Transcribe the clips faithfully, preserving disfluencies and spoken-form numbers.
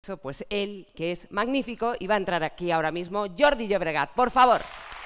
hecho pues él, que es magnífico, y va a entrar aquí ahora mismo Jordi Llobregat, por favor.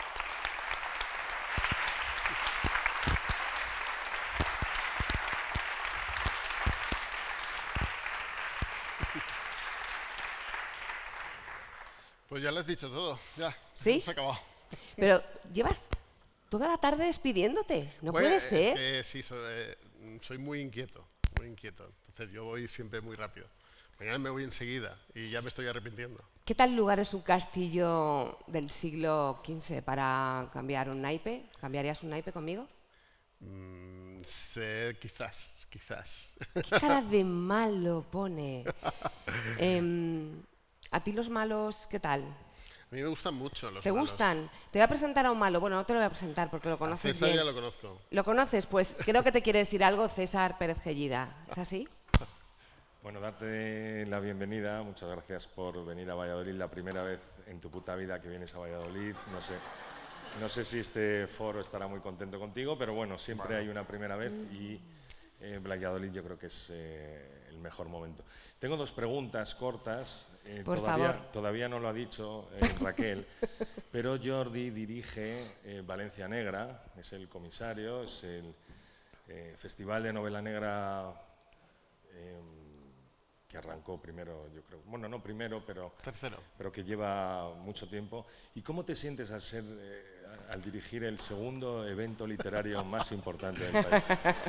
Pues ya lo has dicho todo, ya, ¿Sí? se ha acabado. Pero llevas toda la tarde despidiéndote, no Bueno, puede ser. Es que sí, soy, eh, soy muy inquieto, muy inquieto. Entonces yo voy siempre muy rápido. Mañana me voy enseguida y ya me estoy arrepintiendo. ¿Qué tal lugar es un castillo del siglo quince para cambiar un naipe? ¿Cambiarías un naipe conmigo? Mm, sé, quizás, quizás. ¿Qué cara de malo pone? eh, ¿A ti los malos qué tal? A mí me gustan mucho los ¿Te malos. gustan? Te voy a presentar a un malo. Bueno, no te lo voy a presentar porque lo A conoces César bien. ya lo conozco. ¿Lo conoces? Pues creo que te quiere decir algo César Pérez Gellida. ¿Es así? Bueno, darte la bienvenida. Muchas gracias por venir a Valladolid. La primera vez en tu puta vida que vienes a Valladolid. No sé, no sé si este foro estará muy contento contigo, pero bueno, siempre hay una primera vez y eh, Valladolid yo creo que es eh, el mejor momento. Tengo dos preguntas cortas. Eh, por todavía, favor. todavía no lo ha dicho eh, Raquel, pero Jordi dirige eh, Valencia Negra, es el comisario, es el eh, Festival de Novela Negra eh, que arrancó primero, yo creo, bueno, no primero, pero, Tercero. pero que lleva mucho tiempo. ¿Y cómo te sientes al, ser, eh, al dirigir el segundo evento literario más importante del país?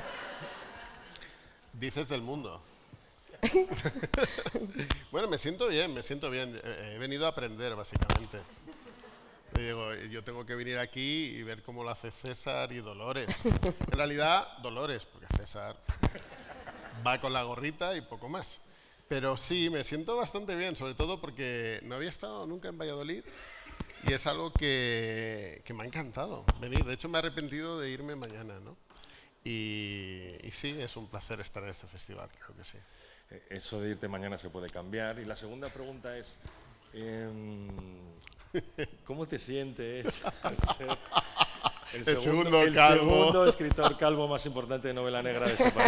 Dices del mundo. Bueno, me siento bien, me siento bien. He venido a aprender, básicamente. Te digo, yo tengo que venir aquí y ver cómo lo hace César y Dolores. En realidad, Dolores, porque César va con la gorrita y poco más. Pero sí, me siento bastante bien, sobre todo porque no había estado nunca en Valladolid y es algo que, que me ha encantado venir. De hecho, me he arrepentido de irme mañana, ¿no? Y, y sí, es un placer estar en este festival, creo que sí. Eso de irte mañana se puede cambiar. Y la segunda pregunta es, eh, ¿cómo te sientes al ser el, el, segundo, segundo, el segundo escritor calvo más importante de novela negra de este país?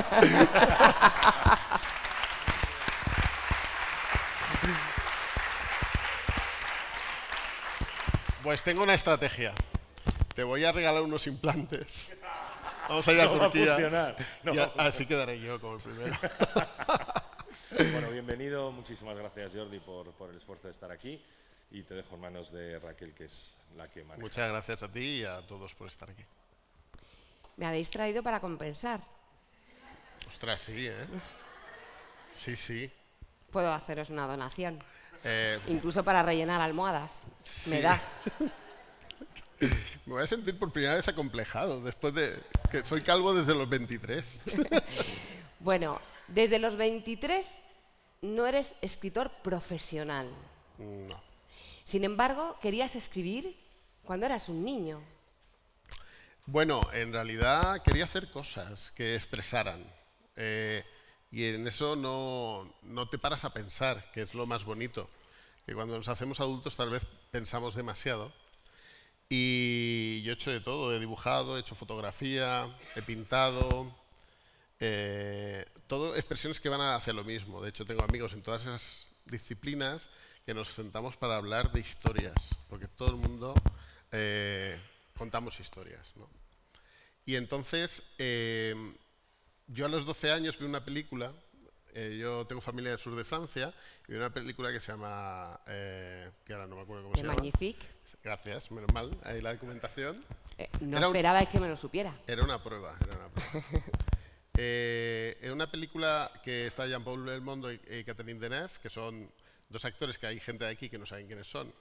Pues tengo una estrategia. Te voy a regalar unos implantes. Vamos a ir a no Turquía. Va a funcionar. No y va a, a funcionar. Así quedaré yo como el primero. Bueno, bienvenido. Muchísimas gracias, Jordi, por, por el esfuerzo de estar aquí. Y te dejo en manos de Raquel, que es la que maneja. Muchas gracias a ti y a todos por estar aquí. Me habéis traído para compensar. Ostras, sí, ¿eh? Sí, sí. Puedo haceros una donación. Eh, Incluso para rellenar almohadas. sí. Me da. Me voy a sentir por primera vez acomplejado, después de que soy calvo desde los veintitrés. Bueno, desde los veintitrés no eres escritor profesional. No. Sin embargo, querías escribir cuando eras un niño. Bueno, en realidad quería hacer cosas que expresaran. Eh, y en eso no, no te paras a pensar, que es lo más bonito. Que cuando nos hacemos adultos tal vez pensamos demasiado. Y yo he hecho de todo, he dibujado, he hecho fotografía, he pintado, eh, todo expresiones que van hacia lo mismo. De hecho, tengo amigos en todas esas disciplinas que nos sentamos para hablar de historias, porque todo el mundo eh, contamos historias, ¿no? Y entonces, eh, yo a los doce años vi una película, eh, yo tengo familia del sur de Francia, y vi una película que se llama, eh, que ahora no me acuerdo cómo ¡Qué se llama. magnifique! Gracias, menos mal, ahí la documentación. Eh, no Era un- esperabais que me lo supiera. Era una prueba, era una prueba. eh, era una película que está Jean-Paul Belmondo y, y Catherine Deneuve, que son dos actores que hay gente de aquí que no saben quiénes son.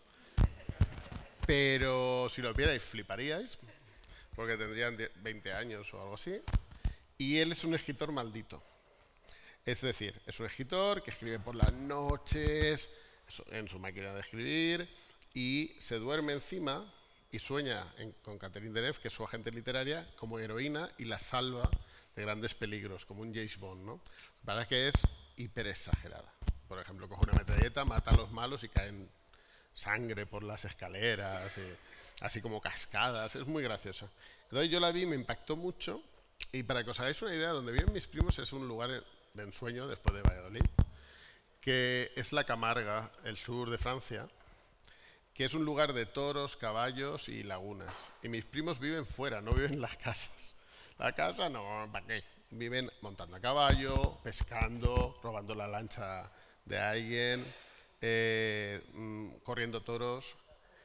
Pero si lo vierais fliparíais, porque tendrían veinte años o algo así. Y él es un escritor maldito. Es decir, es un escritor que escribe por las noches, en su máquina de escribir, y se duerme encima y sueña en, con Catherine Deneuve, que es su agente literaria, como heroína y la salva de grandes peligros, como un James Bond, ¿no? Para que es hiper exagerada. Por ejemplo, coge una metralleta, mata a los malos y caen sangre por las escaleras, y, así como cascadas, es muy graciosa. Entonces yo la vi, me impactó mucho, y para que os hagáis una idea, donde viven mis primos es un lugar de ensueño después de Valladolid, que es la Camarga, el sur de Francia, que es un lugar de toros, caballos y lagunas. Y mis primos viven fuera, no viven en las casas. La casa no, ¿para qué? Viven montando a caballo, pescando, robando la lancha de alguien, eh, mmm, corriendo toros.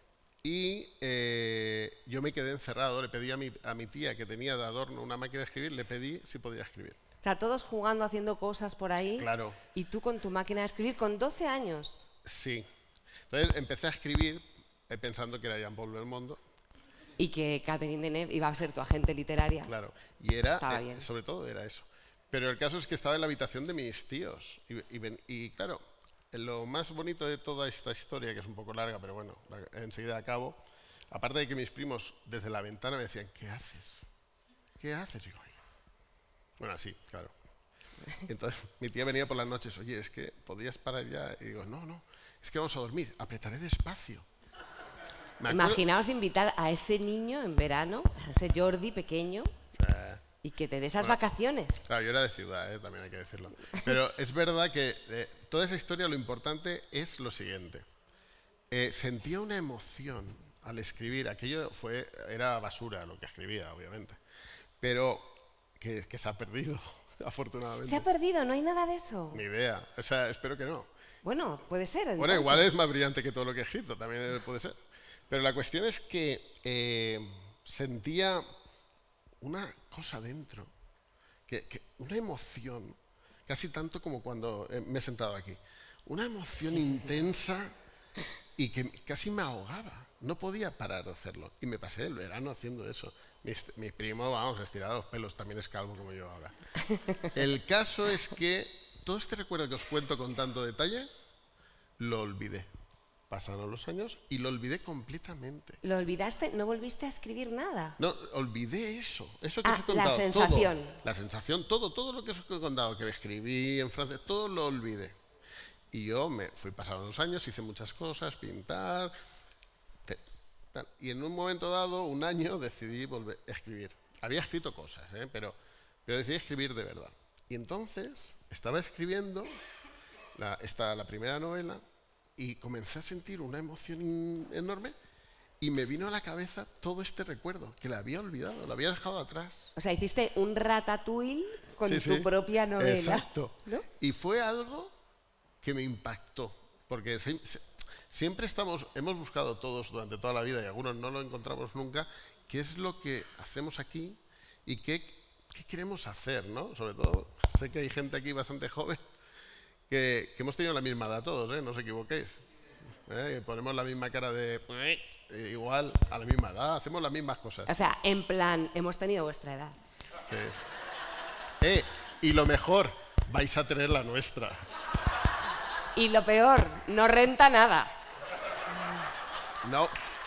Y eh, yo me quedé encerrado, le pedí a mi, a mi tía, que tenía de adorno una máquina de escribir, le pedí si podía escribir. O sea, todos jugando, haciendo cosas por ahí. Claro. Y tú con tu máquina de escribir con doce años. Sí. Entonces empecé a escribir eh, pensando que era Jean-Paul Belmondo. Y que Catherine Deneuve iba a ser tu agente literaria. Claro. Y era, Estaba eh, bien. sobre todo era eso. Pero el caso es que estaba en la habitación de mis tíos. Y, y, ven- y claro, lo más bonito de toda esta historia, que es un poco larga, pero bueno, la- enseguida acabo, aparte de que mis primos desde la ventana me decían, ¿qué haces? ¿Qué haces? Y digo, "Ay". Bueno, así, claro. Entonces mi tía venía por las noches, oye, es que podrías parar ya. Y digo, no, no, es que vamos a dormir, apretaré despacio. Me acuerdo- Imaginaos invitar a ese niño en verano, a ese Jordi pequeño, Eh, y que te dé esas Bueno. vacaciones. Claro, yo era de ciudad, eh, también hay que decirlo. Pero es verdad que eh, toda esa historia lo importante es lo siguiente. Eh, sentía una emoción al escribir. Aquello fue, era basura lo que escribía, obviamente. Pero que, que se ha perdido, afortunadamente. Se ha perdido, no hay nada de eso. Ni idea. O sea, espero que no. Bueno, puede ser. Bueno, entonces. igual es más brillante que todo lo que he escrito, también puede ser. Pero la cuestión es que eh, sentía una cosa dentro, que, que- una emoción, casi tanto como cuando eh, me he sentado aquí. Una emoción intensa y que casi me ahogaba. No podía parar de hacerlo. Y me pasé el verano haciendo eso. Mi, est- mi primo, vamos, estirado los pelos, también es calvo como yo ahora. El caso es que todo este recuerdo que os cuento con tanto detalle, lo olvidé. Pasaron los años y lo olvidé completamente. ¿Lo olvidaste? ¿No volviste a escribir nada? No, olvidé eso, eso que Ah, os he contado. la sensación. Todo, la sensación, todo, todo lo que os he contado, que escribí en Francia, todo lo olvidé. Y yo me fui pasando los años, hice muchas cosas, pintar. te- tal. Y en un momento dado, un año, decidí volver a escribir. Había escrito cosas, ¿eh? pero, pero decidí escribir de verdad. Y entonces estaba escribiendo la, esta, la primera novela y comencé a sentir una emoción in- enorme y me vino a la cabeza todo este recuerdo, que la había olvidado, lo había dejado atrás. O sea, hiciste un ratatouille con Sí, tu sí. propia novela. Exacto. ¿No? Y fue algo que me impactó, porque se- se- siempre estamos, hemos buscado todos durante toda la vida y algunos no lo encontramos nunca, qué es lo que hacemos aquí y qué, qué queremos hacer, ¿no? Sobre todo, sé que hay gente aquí bastante joven que, que hemos tenido la misma edad todos, ¿eh? No os equivoquéis. ¿Eh? Ponemos la misma cara de eh, igual a la misma edad, hacemos las mismas cosas. O sea, en plan, hemos tenido vuestra edad. Sí. Eh, y lo mejor, vais a tener la nuestra. Y lo peor, no renta nada. No.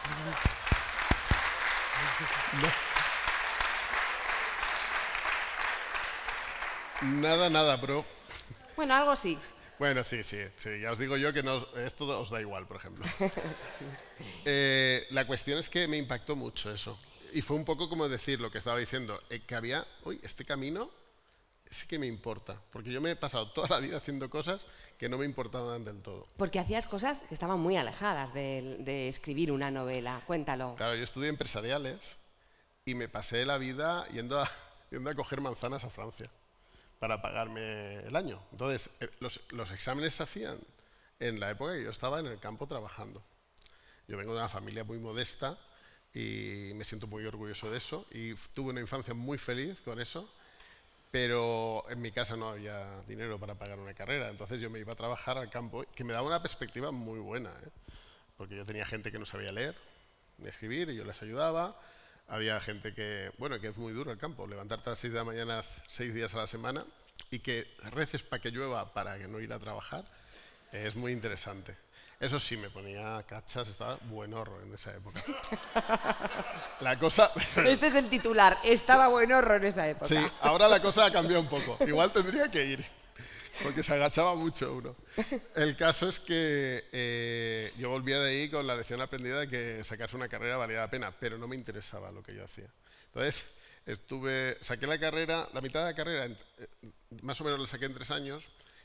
No. Nada, nada, bro. Bueno, algo sí. Bueno, sí, sí, sí. Ya os digo yo que no, os- esto os da igual, por ejemplo. Eh, la cuestión es que me impactó mucho eso. Y fue un poco como decir lo que estaba diciendo, eh, que había, uy, este camino sí que me importa. Porque yo me he pasado toda la vida haciendo cosas que no me importaban del todo. Porque hacías cosas que estaban muy alejadas de, de escribir una novela. Cuéntalo. Claro, yo estudié empresariales y me pasé la vida yendo a, yendo a coger manzanas a Francia para pagarme el año. Entonces, eh, los, los exámenes se hacían en la época que yo estaba en el campo trabajando. Yo vengo de una familia muy modesta y me siento muy orgulloso de eso y f- tuve una infancia muy feliz con eso, pero en mi casa no había dinero para pagar una carrera, entonces yo me iba a trabajar al campo, que me daba una perspectiva muy buena, ¿eh? Porque yo tenía gente que no sabía leer ni escribir y yo les ayudaba. Había gente que, bueno, que es muy duro el campo, levantarte a las seis de la mañana seis días a la semana y que reces para que llueva para que no ir a trabajar, eh, es muy interesante. Eso sí, me ponía cachas, estaba buenorro en esa época. La cosa... Este es el titular. Estaba buenorro en esa época. Sí, ahora la cosa ha cambiado un poco. Igual tendría que ir, porque se agachaba mucho uno. El caso es que eh, yo volvía de ahí con la lección aprendida de que sacarse una carrera valía la pena, pero no me interesaba lo que yo hacía. Entonces, estuve, saqué la carrera, la mitad de la carrera, ent- eh, más o menos la saqué en tres años,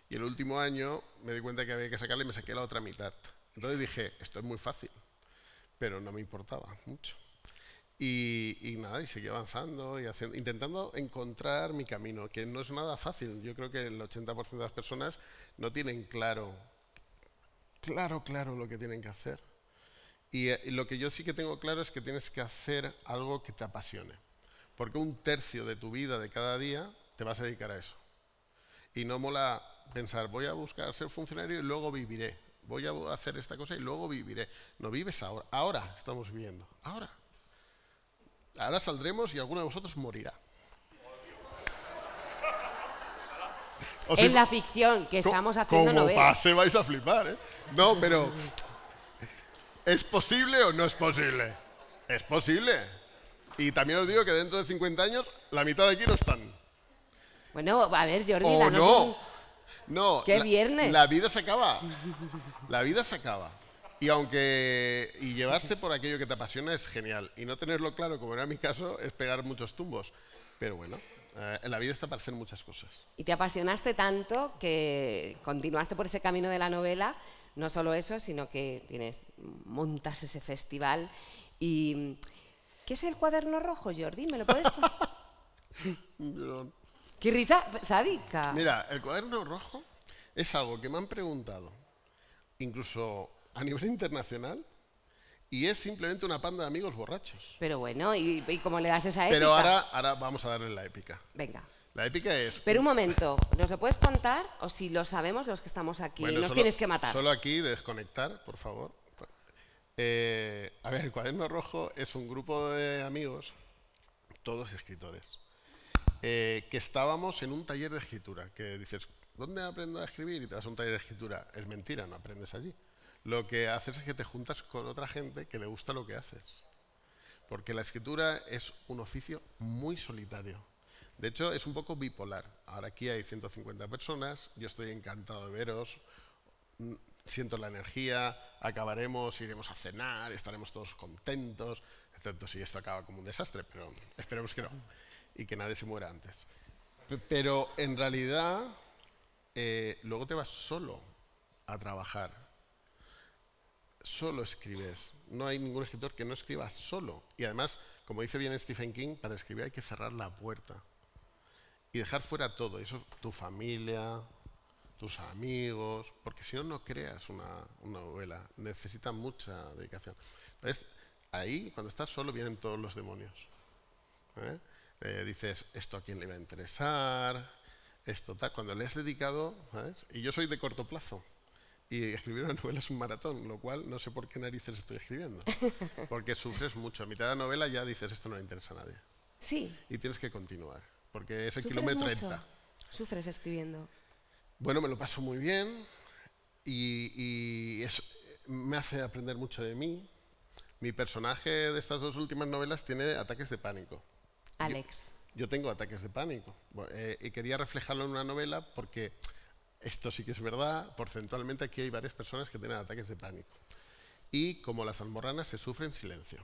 Y el último año me di cuenta que había que sacarle y me saqué la otra mitad. Entonces dije, esto es muy fácil, pero no me importaba mucho. Y, y nada, y seguí avanzando y haciendo, intentando encontrar mi camino, que no es nada fácil. Yo creo que el ochenta por ciento de las personas no tienen claro, claro, claro lo que tienen que hacer. Y, y lo que yo sí que tengo claro es que tienes que hacer algo que te apasione. Porque un tercio de tu vida, de cada día, te vas a dedicar a eso. Y no mola pensar, voy a buscar ser funcionario y luego viviré. Voy a hacer esta cosa y luego viviré. No vives ahora. Ahora estamos viviendo. Ahora. Ahora saldremos y alguno de vosotros morirá. O sea, en la ficción, que estamos haciendo como novelas. pase vais a flipar, ¿eh? No, pero... ¿es posible o no es posible? Es posible. Y también os digo que dentro de cincuenta años, la mitad de aquí no están. Bueno, a ver, Jordi, O danos no. un... No. ¿Qué la, viernes? La vida se acaba. La vida se acaba. Y aunque... Y llevarse por aquello que te apasiona es genial. Y no tenerlo claro, como era mi caso, es pegar muchos tumbos. Pero bueno, eh, en la vida está para hacer muchas cosas. Y te apasionaste tanto que continuaste por ese camino de la novela. No solo eso, sino que tienes, montas ese festival. Y... ¿qué es el Cuaderno Rojo, Jordi? ¿Me lo puedes contar? ¡Qué risa sádica! Mira, el Cuaderno Rojo es algo que me han preguntado, incluso a nivel internacional, y es simplemente una panda de amigos borrachos. Pero bueno, ¿y, y cómo le das esa épica? Pero ahora, ahora vamos a darle la épica. Venga. La épica es... Pero un momento, ¿nos lo puedes contar? O si lo sabemos los que estamos aquí, Bueno, nos solo, tienes que matar. Solo aquí desconectar, por favor. Eh, a ver, el Cuaderno Rojo es un grupo de amigos, todos escritores, eh, que estábamos en un taller de escritura, que dices, ¿dónde aprendo a escribir? Y te vas a un taller de escritura. Es mentira, no aprendes allí. Lo que haces es que te juntas con otra gente que le gusta lo que haces. Porque la escritura es un oficio muy solitario. De hecho, es un poco bipolar. Ahora aquí hay ciento cincuenta personas, yo estoy encantado de veros, siento la energía, acabaremos, iremos a cenar, estaremos todos contentos, excepto si esto acaba como un desastre, pero esperemos que no, y que nadie se muera antes. P- pero en realidad, eh, luego te vas solo a trabajar. Solo escribes. No hay ningún escritor que no escriba solo. Y además, como dice bien Stephen King, para escribir hay que cerrar la puerta y dejar fuera todo. Eso, tu familia, tus amigos, porque si no, no creas una, una novela. Necesita mucha dedicación. Entonces, ahí, cuando estás solo, vienen todos los demonios. ¿Eh? Eh, dices, ¿esto a quién le va a interesar? Esto tal. Cuando le has dedicado, ¿sabes? Y yo soy de corto plazo. Y escribir una novela es un maratón, lo cual no sé por qué narices estoy escribiendo. Porque sufres mucho. A mitad de la novela ya dices, esto no le interesa a nadie. Sí. Y tienes que continuar, porque es el ¿Sufres kilómetro mucho? treinta. ¿Sufres escribiendo? Bueno, me lo paso muy bien y, y eso me hace aprender mucho de mí. Mi personaje de estas dos últimas novelas tiene ataques de pánico. Alex. Yo, yo tengo ataques de pánico. Bueno, eh, y quería reflejarlo en una novela porque esto sí que es verdad. Porcentualmente aquí hay varias personas que tienen ataques de pánico. Y como las almorranas se sufre en silencio.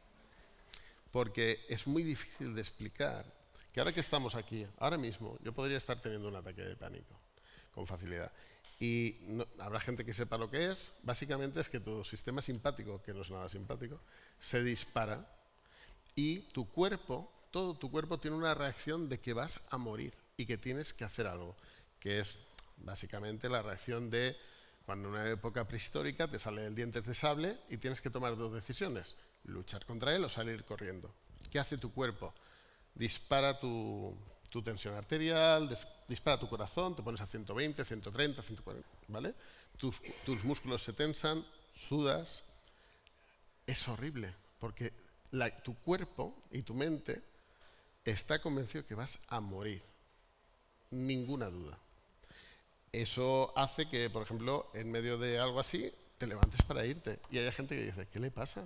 Porque es muy difícil de explicar que ahora que estamos aquí, ahora mismo, yo podría estar teniendo un ataque de pánico con facilidad. Y no, habrá gente que sepa lo que es. Básicamente es que tu sistema simpático, que no es nada simpático, se dispara y tu cuerpo, todo tu cuerpo tiene una reacción de que vas a morir y que tienes que hacer algo, que es básicamente la reacción de cuando en una época prehistórica te sale el diente de sable y tienes que tomar dos decisiones, luchar contra él o salir corriendo. ¿Qué hace tu cuerpo? Dispara tu, tu tensión arterial, des, dispara tu corazón, te pones a ciento veinte, ciento treinta, ciento cuarenta, ¿vale? Tus, tus músculos se tensan, sudas. Es horrible, porque la, tu cuerpo y tu mente está convencido que vas a morir. Ninguna duda. Eso hace que, por ejemplo, en medio de algo así, te levantes para irte. Y hay gente que dice, ¿qué le pasa?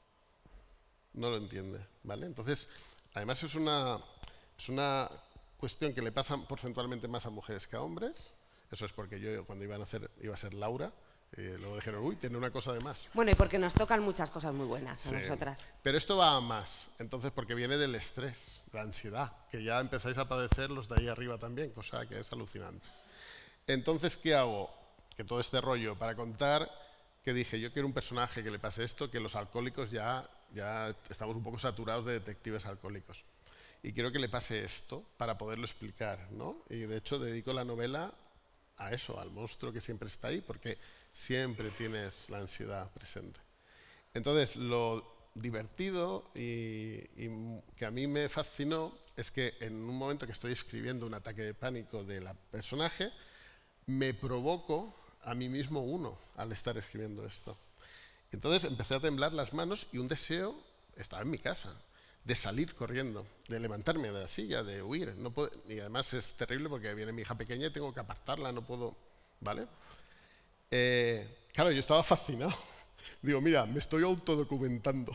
No lo entiende, ¿vale? Entonces, además es una, es una cuestión que le pasa porcentualmente más a mujeres que a hombres. Eso es porque yo cuando iba a nacer iba a ser Laura. Y luego dijeron, uy, tiene una cosa de más. Bueno, y porque nos tocan muchas cosas muy buenas a Sí. nosotras. Pero esto va a más. Entonces, porque viene del estrés, de la ansiedad, que ya empezáis a padecer los de ahí arriba también, cosa que es alucinante. Entonces, ¿qué hago? Que todo este rollo para contar, que dije, yo quiero un personaje que le pase esto, que los alcohólicos ya, ya estamos un poco saturados de detectives alcohólicos. Y quiero que le pase esto para poderlo explicar, ¿no? Y de hecho dedico la novela a eso, al monstruo que siempre está ahí, porque siempre tienes la ansiedad presente. Entonces, lo divertido y, y que a mí me fascinó es que en un momento que estoy escribiendo un ataque de pánico de la personaje, me provoco a mí mismo uno al estar escribiendo esto. Entonces empecé a temblar las manos y un deseo, estaba en mi casa, de salir corriendo, de levantarme de la silla, de huir. No puedo, y además es terrible porque viene mi hija pequeña y tengo que apartarla, no puedo, ¿vale? Eh, claro, yo estaba fascinado. Digo, mira, me estoy autodocumentando.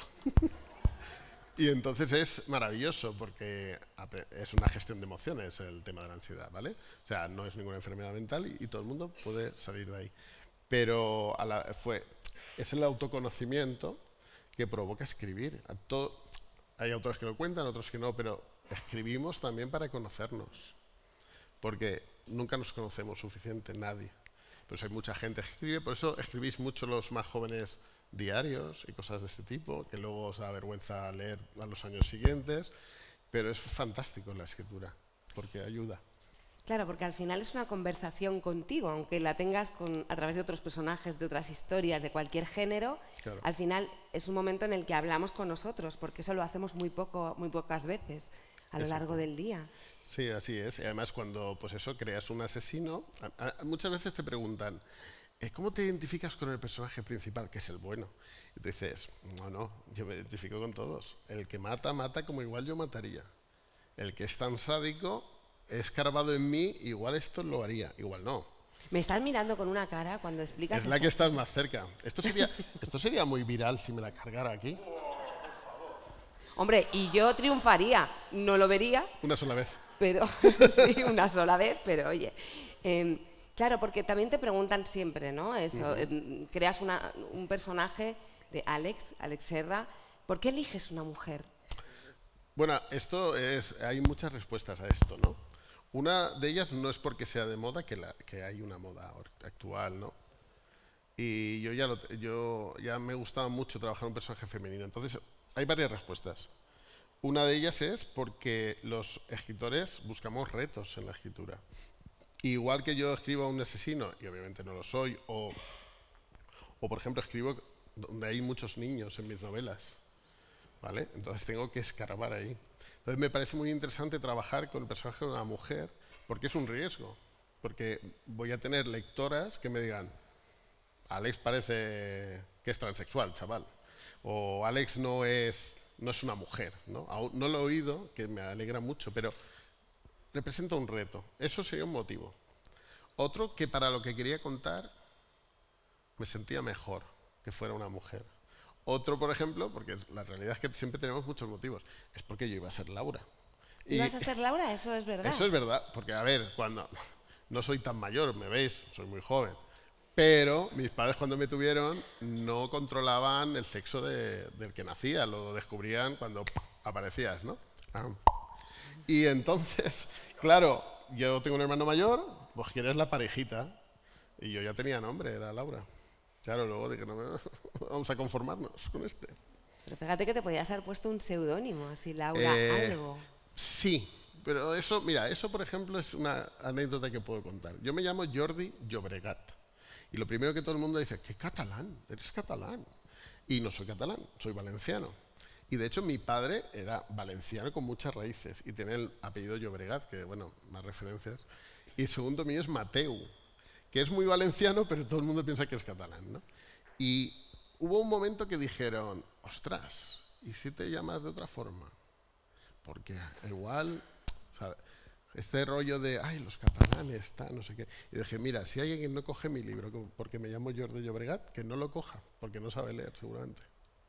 Y entonces es maravilloso porque es una gestión de emociones el tema de la ansiedad, ¿vale? O sea, no es ninguna enfermedad mental y, y todo el mundo puede salir de ahí. Pero a la, fue, es el autoconocimiento que provoca escribir. A todo, hay autores que lo cuentan, otros que no, pero escribimos también para conocernos. Porque nunca nos conocemos suficiente, nadie. Pues hay mucha gente que escribe, por eso escribís mucho los más jóvenes diarios y cosas de este tipo, que luego os da vergüenza leer a los años siguientes, pero es fantástico la escritura, porque ayuda. Claro, porque al final es una conversación contigo, aunque la tengas con, a través de otros personajes, de otras historias, de cualquier género, claro. Al final es un momento en el que hablamos con nosotros, porque eso lo hacemos muy, poco, muy pocas veces a lo largo del día. Sí, así es. Y además cuando pues eso, creas un asesino, a, a, muchas veces te preguntan, ¿cómo te identificas con el personaje principal, que es el bueno? Y tú dices, no, no, yo me identifico con todos. El que mata, mata como igual yo mataría. El que es tan sádico, he escarbado en mí, igual esto lo haría, igual no. Me estás mirando con una cara cuando explicas. Es la que estás más cerca. Esto sería, esto sería muy viral si me la cargara aquí. Hombre, y yo triunfaría, no lo vería. Una sola vez. Pero, sí, una sola vez, pero oye. Eh, claro, porque también te preguntan siempre, ¿no? Eso, uh-huh. eh, creas una, un personaje de Alex, Alex Serra. ¿Por qué eliges una mujer? Bueno, esto es, hay muchas respuestas a esto, ¿no? Una de ellas no es porque sea de moda, que, la, que hay una moda actual, ¿no? Y yo ya, lo, yo ya me gustaba mucho trabajar un personaje femenino. Entonces, hay varias respuestas. Una de ellas es porque los escritores buscamos retos en la escritura. Igual que yo escribo a un asesino, y obviamente no lo soy, o, o por ejemplo escribo donde hay muchos niños en mis novelas, ¿vale? Entonces tengo que escarbar ahí. Entonces me parece muy interesante trabajar con el personaje de una mujer, porque es un riesgo, porque voy a tener lectoras que me digan, Alex parece que es transexual, chaval, o Alex no es, no es una mujer, ¿no? Aún no lo he oído, que me alegra mucho, pero representa un reto. Eso sería un motivo. Otro, que para lo que quería contar me sentía mejor que fuera una mujer. Otro, por ejemplo, porque la realidad es que siempre tenemos muchos motivos, es porque yo iba a ser Laura. ¿Ibas a ser Laura? Eso es verdad. Eso es verdad, porque a ver, cuando no soy tan mayor, me veis, soy muy joven, pero mis padres cuando me tuvieron no controlaban el sexo de, del que nacía, lo descubrían cuando aparecías, ¿no? Ah. Y entonces, claro, yo tengo un hermano mayor, pues que eres la parejita, y yo ya tenía nombre, era Laura. Claro, luego dije, no, me... vamos a conformarnos con este. Pero fíjate que te podías haber puesto un seudónimo, así, Laura eh, algo. Sí, pero eso, mira, eso por ejemplo es una anécdota que puedo contar. Yo me llamo Jordi Llobregat, y lo primero que todo el mundo dice, ¿qué catalán? Eres catalán. Y no soy catalán, soy valenciano. Y de hecho mi padre era valenciano con muchas raíces y tiene el apellido Llobregat, que bueno, más referencias. Y el segundo mío es Mateu, que es muy valenciano, pero todo el mundo piensa que es catalán, ¿no? Y hubo un momento que dijeron, ostras, ¿y si te llamas de otra forma? Porque igual, ¿sabes? Este rollo de, ay, los catalanes, está, no sé qué. Y dije, mira, si hay alguien que no coge mi libro porque me llamo Jordi Llobregat, que no lo coja, porque no sabe leer seguramente.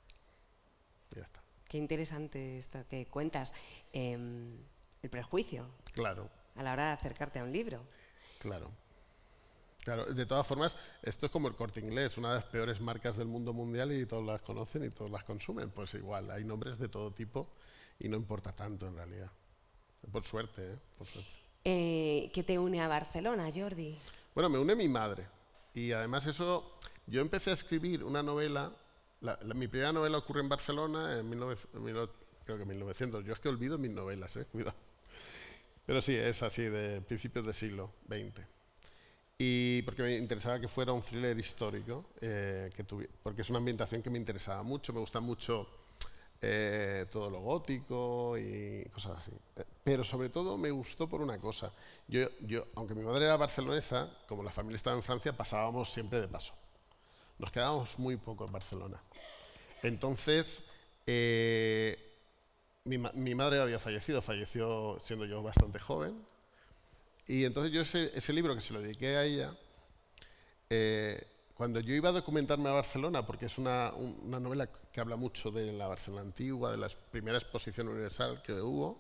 Y ya está. Qué interesante esto que cuentas. Eh, el prejuicio. Claro. A la hora de acercarte a un libro. Claro. Claro, de todas formas, esto es como el Corte Inglés, una de las peores marcas del mundo mundial y todos las conocen y todos las consumen. Pues igual, hay nombres de todo tipo y no importa tanto en realidad. Por suerte, ¿eh? Por suerte. Eh, ¿Qué te une a Barcelona, Jordi? Bueno, me une mi madre. Y además eso, yo empecé a escribir una novela, la, la, mi primera novela ocurre en Barcelona en mil novecientos, creo que mil novecientos. Yo es que olvido mis novelas, eh, cuidado. Pero sí, es así, de principios del siglo veinte. Y porque me interesaba que fuera un thriller histórico, eh, que porque es una ambientación que me interesaba mucho, me gusta mucho eh, todo lo gótico y cosas así. Pero sobre todo me gustó por una cosa. Yo, yo, aunque mi madre era barcelonesa, como la familia estaba en Francia, pasábamos siempre de paso. Nos quedábamos muy poco en Barcelona. Entonces, eh, mi, mi madre había fallecido, falleció siendo yo bastante joven. Y entonces yo ese, ese libro que se lo dediqué a ella, eh, cuando yo iba a documentarme a Barcelona, porque es una, un, una novela que habla mucho de la Barcelona antigua, de la primera exposición universal que hubo,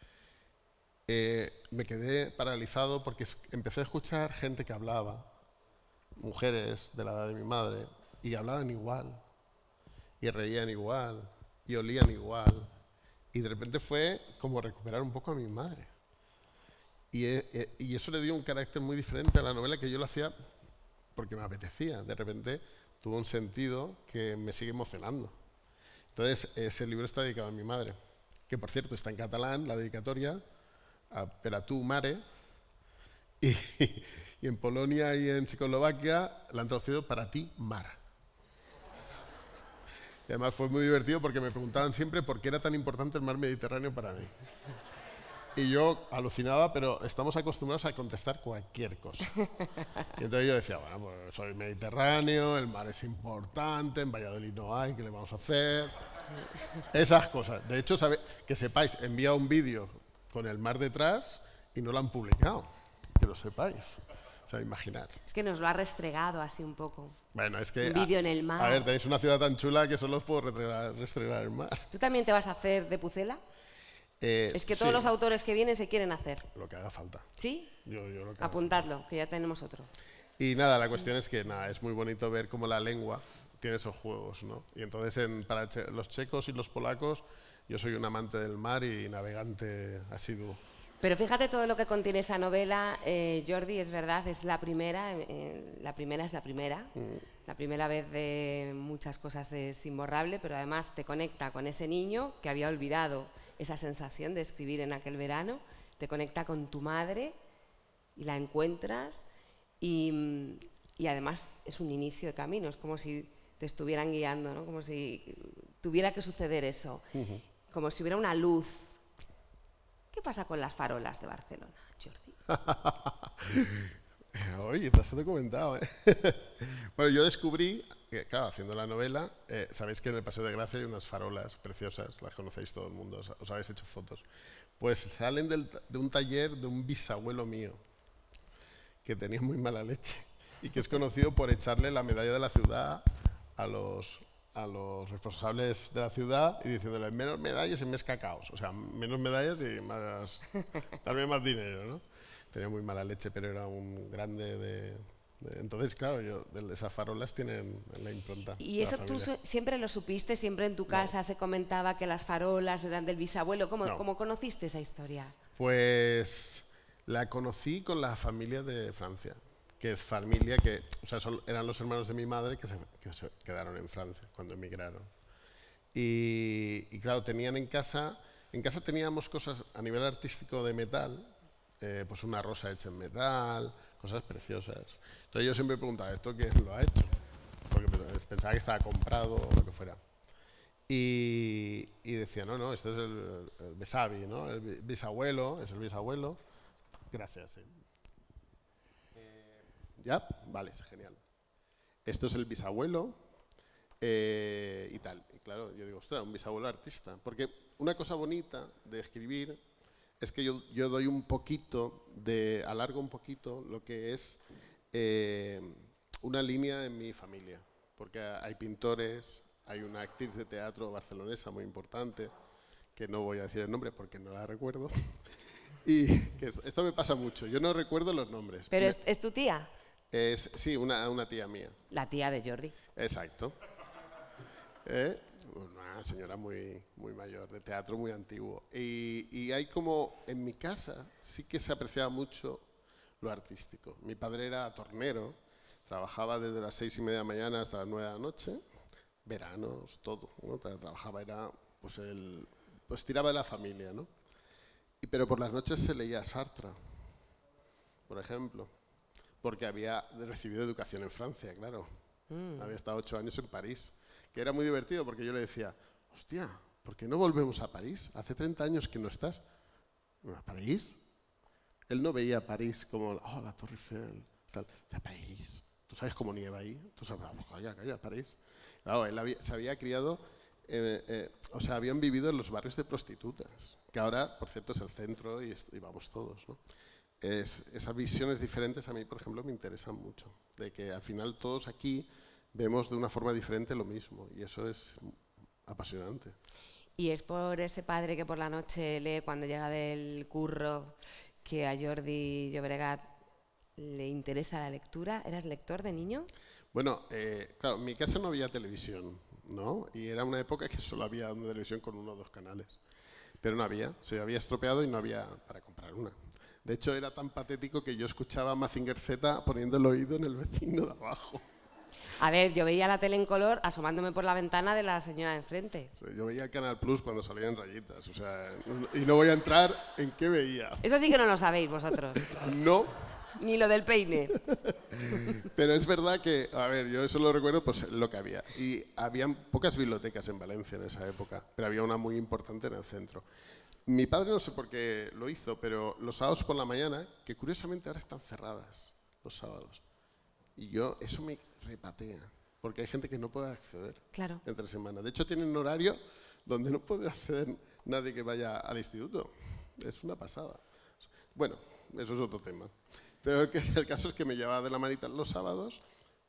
eh, me quedé paralizado porque empecé a escuchar gente que hablaba, mujeres de la edad de mi madre, y hablaban igual, y reían igual, y olían igual, y de repente fue como recuperar un poco a mi madre. Y, eh, y eso le dio un carácter muy diferente a la novela, que yo lo hacía porque me apetecía. De repente tuvo un sentido que me sigue emocionando. Entonces, ese libro está dedicado a mi madre, que por cierto está en catalán, la dedicatoria, a per a tu mare, y, y en Polonia y en Checoslovaquia la han traducido para ti, mar. Y además fue muy divertido porque me preguntaban siempre por qué era tan importante el mar Mediterráneo para mí. Y yo alucinaba, pero estamos acostumbrados a contestar cualquier cosa. Y entonces yo decía, bueno, pues soy mediterráneo, el mar es importante, en Valladolid no hay, ¿qué le vamos a hacer? Esas cosas. De hecho, sabe, que sepáis, envía un vídeo con el mar detrás y no lo han publicado. Que lo sepáis. O sea, imaginar. Es que nos lo ha restregado así un poco. Bueno, es que... Un vídeo en el mar. A ver, tenéis una ciudad tan chula que solo os puedo restregar, restregar el mar. ¿Tú también te vas a hacer de Pucela? Eh, es que todos sí, los autores que vienen se quieren hacer. Lo que haga falta. ¿Sí? Yo, yo lo que haga Apuntadlo, falta. que ya tenemos otro. Y nada, la cuestión es que nada, es muy bonito ver cómo la lengua tiene esos juegos, ¿no? Y entonces en, para che los checos y los polacos, yo soy un amante del mar y navegante asiduo. Pero fíjate todo lo que contiene esa novela, eh, Jordi, es verdad, es la primera, eh, la primera es la primera, mm. la primera vez de muchas cosas es imborrable, pero además te conecta con ese niño que había olvidado esa sensación de escribir en aquel verano, te conecta con tu madre y la encuentras y, y además es un inicio de camino, es como si te estuvieran guiando, ¿no? Como si tuviera que suceder eso, uh-huh. como si hubiera una luz. ¿Qué pasa con las farolas de Barcelona, Jordi? Oye, te has documentado, ¿eh? Bueno, yo descubrí, que, claro, haciendo la novela, eh, sabéis que en el Paseo de Gracia hay unas farolas preciosas, las conocéis todo el mundo, os, os habéis hecho fotos. Pues salen del, de un taller de un bisabuelo mío, que tenía muy mala leche, y que es conocido por echarle la medalla de la ciudad a los, a los responsables de la ciudad y diciéndole menos medallas y más cacaos. O sea, menos medallas y más, también más dinero, ¿no? Tenía muy mala leche, pero era un grande de... de entonces, claro, yo, esas farolas tienen la impronta. ¿Y eso tú siempre lo supiste? ¿Siempre en tu casa no. se comentaba que las farolas eran del bisabuelo? ¿Cómo, no. ¿Cómo conociste esa historia? Pues la conocí con la familia de Francia, que es familia que... O sea, son, eran los hermanos de mi madre que se, que se quedaron en Francia cuando emigraron. Y, y claro, tenían en casa... En casa teníamos cosas a nivel artístico de metal, Eh, pues una rosa hecha en metal, cosas preciosas. Entonces yo siempre preguntaba, ¿esto quién lo ha hecho? Porque pensaba que estaba comprado o lo que fuera. Y, y decía, no, no, esto es el, el besavi, ¿no? El bisabuelo, es el bisabuelo. Gracias. ¿sí? Eh, ¿Ya? Vale, es genial. Esto es el bisabuelo eh, y tal. Y claro, yo digo, ostras, un bisabuelo artista. Porque una cosa bonita de escribir es que yo, yo doy un poquito, de, alargo un poquito lo que es eh, una línea en mi familia, porque hay pintores, hay una actriz de teatro barcelonesa muy importante, que no voy a decir el nombre porque no la recuerdo, y que esto, esto me pasa mucho, yo no recuerdo los nombres. ¿Pero es, es tu tía? Es, sí, una, una tía mía. La tía de Jordi. Exacto. ¿Eh? Una señora muy, muy mayor, de teatro muy antiguo. Y, y hay como, en mi casa, sí que se apreciaba mucho lo artístico. Mi padre era tornero, trabajaba desde las seis y media de la mañana hasta las nueve de la noche, veranos, todo, ¿no? Trabajaba, era, pues, el, pues tiraba de la familia, ¿no? Y, pero por las noches se leía Sartre, por ejemplo, porque había recibido educación en Francia, claro. Mm. Había estado ocho años en París, que era muy divertido porque yo le decía, hostia, ¿por qué no volvemos a París? Hace treinta años que no estás. ¿A París? Él no veía París como, oh, la Torre Eiffel, tal. ¿A París? ¿Tú sabes cómo nieva ahí? ¿Tú sabes? Oh, calla, calla, París. Claro, él había, se había criado, eh, eh, o sea, habían vivido en los barrios de prostitutas, que ahora, por cierto, es el centro y, y vamos todos, ¿no? Es, esas visiones diferentes a mí, por ejemplo, me interesan mucho, de que al final todos aquí vemos de una forma diferente lo mismo, y eso es apasionante. ¿Y es por ese padre que por la noche lee cuando llega del curro que a Jordi Llobregat le interesa la lectura? ¿Eras lector de niño? Bueno, eh, claro, en mi casa no había televisión, ¿no? Y era una época que solo había una televisión con uno o dos canales. Pero no había, se había estropeado y no había para comprar una. De hecho, era tan patético que yo escuchaba a Mazinger Z poniendo el oído en el vecino de abajo. A ver, yo veía la tele en color asomándome por la ventana de la señora de enfrente. Sí, yo veía Canal Plus cuando salían rayitas, o sea, y no voy a entrar en qué veía. Eso sí que no lo sabéis vosotros. No. Ni lo del peine. Pero es verdad que, a ver, yo eso lo recuerdo, pues lo que había. Y habían pocas bibliotecas en Valencia en esa época, pero había una muy importante en el centro. Mi padre no sé por qué lo hizo, pero los sábados por la mañana, que curiosamente ahora están cerradas los sábados. Y yo, eso me repatea, porque hay gente que no puede acceder claro. entre semana. De hecho, tienen un horario donde no puede acceder nadie que vaya al instituto. Es una pasada. Bueno, eso es otro tema. Pero el, que, el caso es que me llevaba de la manita los sábados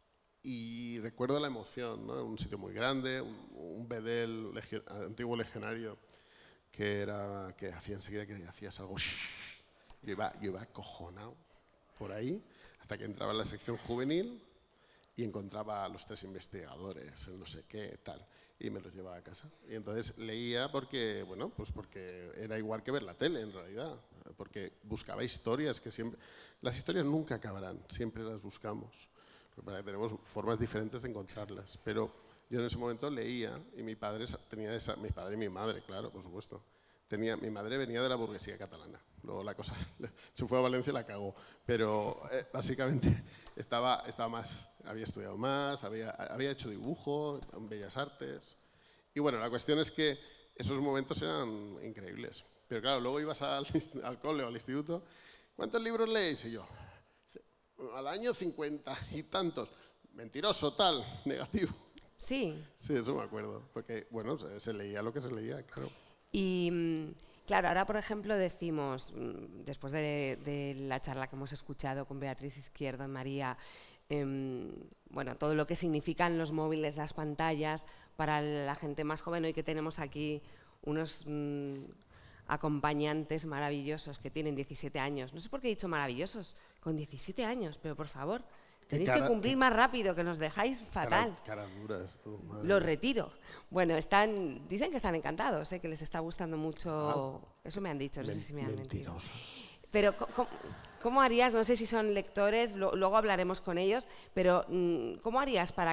y recuerdo la emoción, ¿no? Un sitio muy grande, un, un bedel, legio, antiguo legionario, que, era, que hacía enseguida que hacías algo. Shh. Yo iba, yo iba acojonado por ahí, hasta que entraba en la sección juvenil y encontraba a los tres investigadores, el no sé qué, tal, y me los llevaba a casa. Y entonces leía porque, bueno, pues porque era igual que ver la tele en realidad, porque buscaba historias que siempre... Las historias nunca acabarán, siempre las buscamos. Tenemos formas diferentes de encontrarlas, pero yo en ese momento leía y mi padre tenía esa... Mi padre y mi madre, claro, por supuesto. Tenía, mi madre venía de la burguesía catalana, luego la cosa se fue a Valencia y la cagó, pero eh, básicamente estaba, estaba más, había estudiado más, había, había hecho dibujo, en Bellas Artes, y bueno, la cuestión es que esos momentos eran increíbles, pero claro, luego ibas al, al cole o al instituto, ¿cuántos libros leéis? Y yo, al año cincuenta y tantos, mentiroso, tal, negativo. Sí. Sí, eso me acuerdo, porque bueno, se, se leía lo que se leía, claro. Y claro, ahora por ejemplo decimos, después de, de la charla que hemos escuchado con Beatriz Izquierdo y María, eh, bueno, todo lo que significan los móviles, las pantallas, para la gente más joven, hoy que tenemos aquí unos mm, acompañantes maravillosos que tienen diecisiete años. No sé por qué he dicho maravillosos, con diecisiete años, pero por favor, tenéis cara, que cumplir qué, más rápido, que nos dejáis fatal. Cara, cara duras tú, madre. Los retiro. Bueno, están, dicen que están encantados, ¿eh? Que les está gustando mucho. Ah, eso me han dicho, no sé si me han mentido. Pero, ¿cómo, ¿cómo harías? No sé si son lectores, lo, luego hablaremos con ellos, pero ¿cómo harías para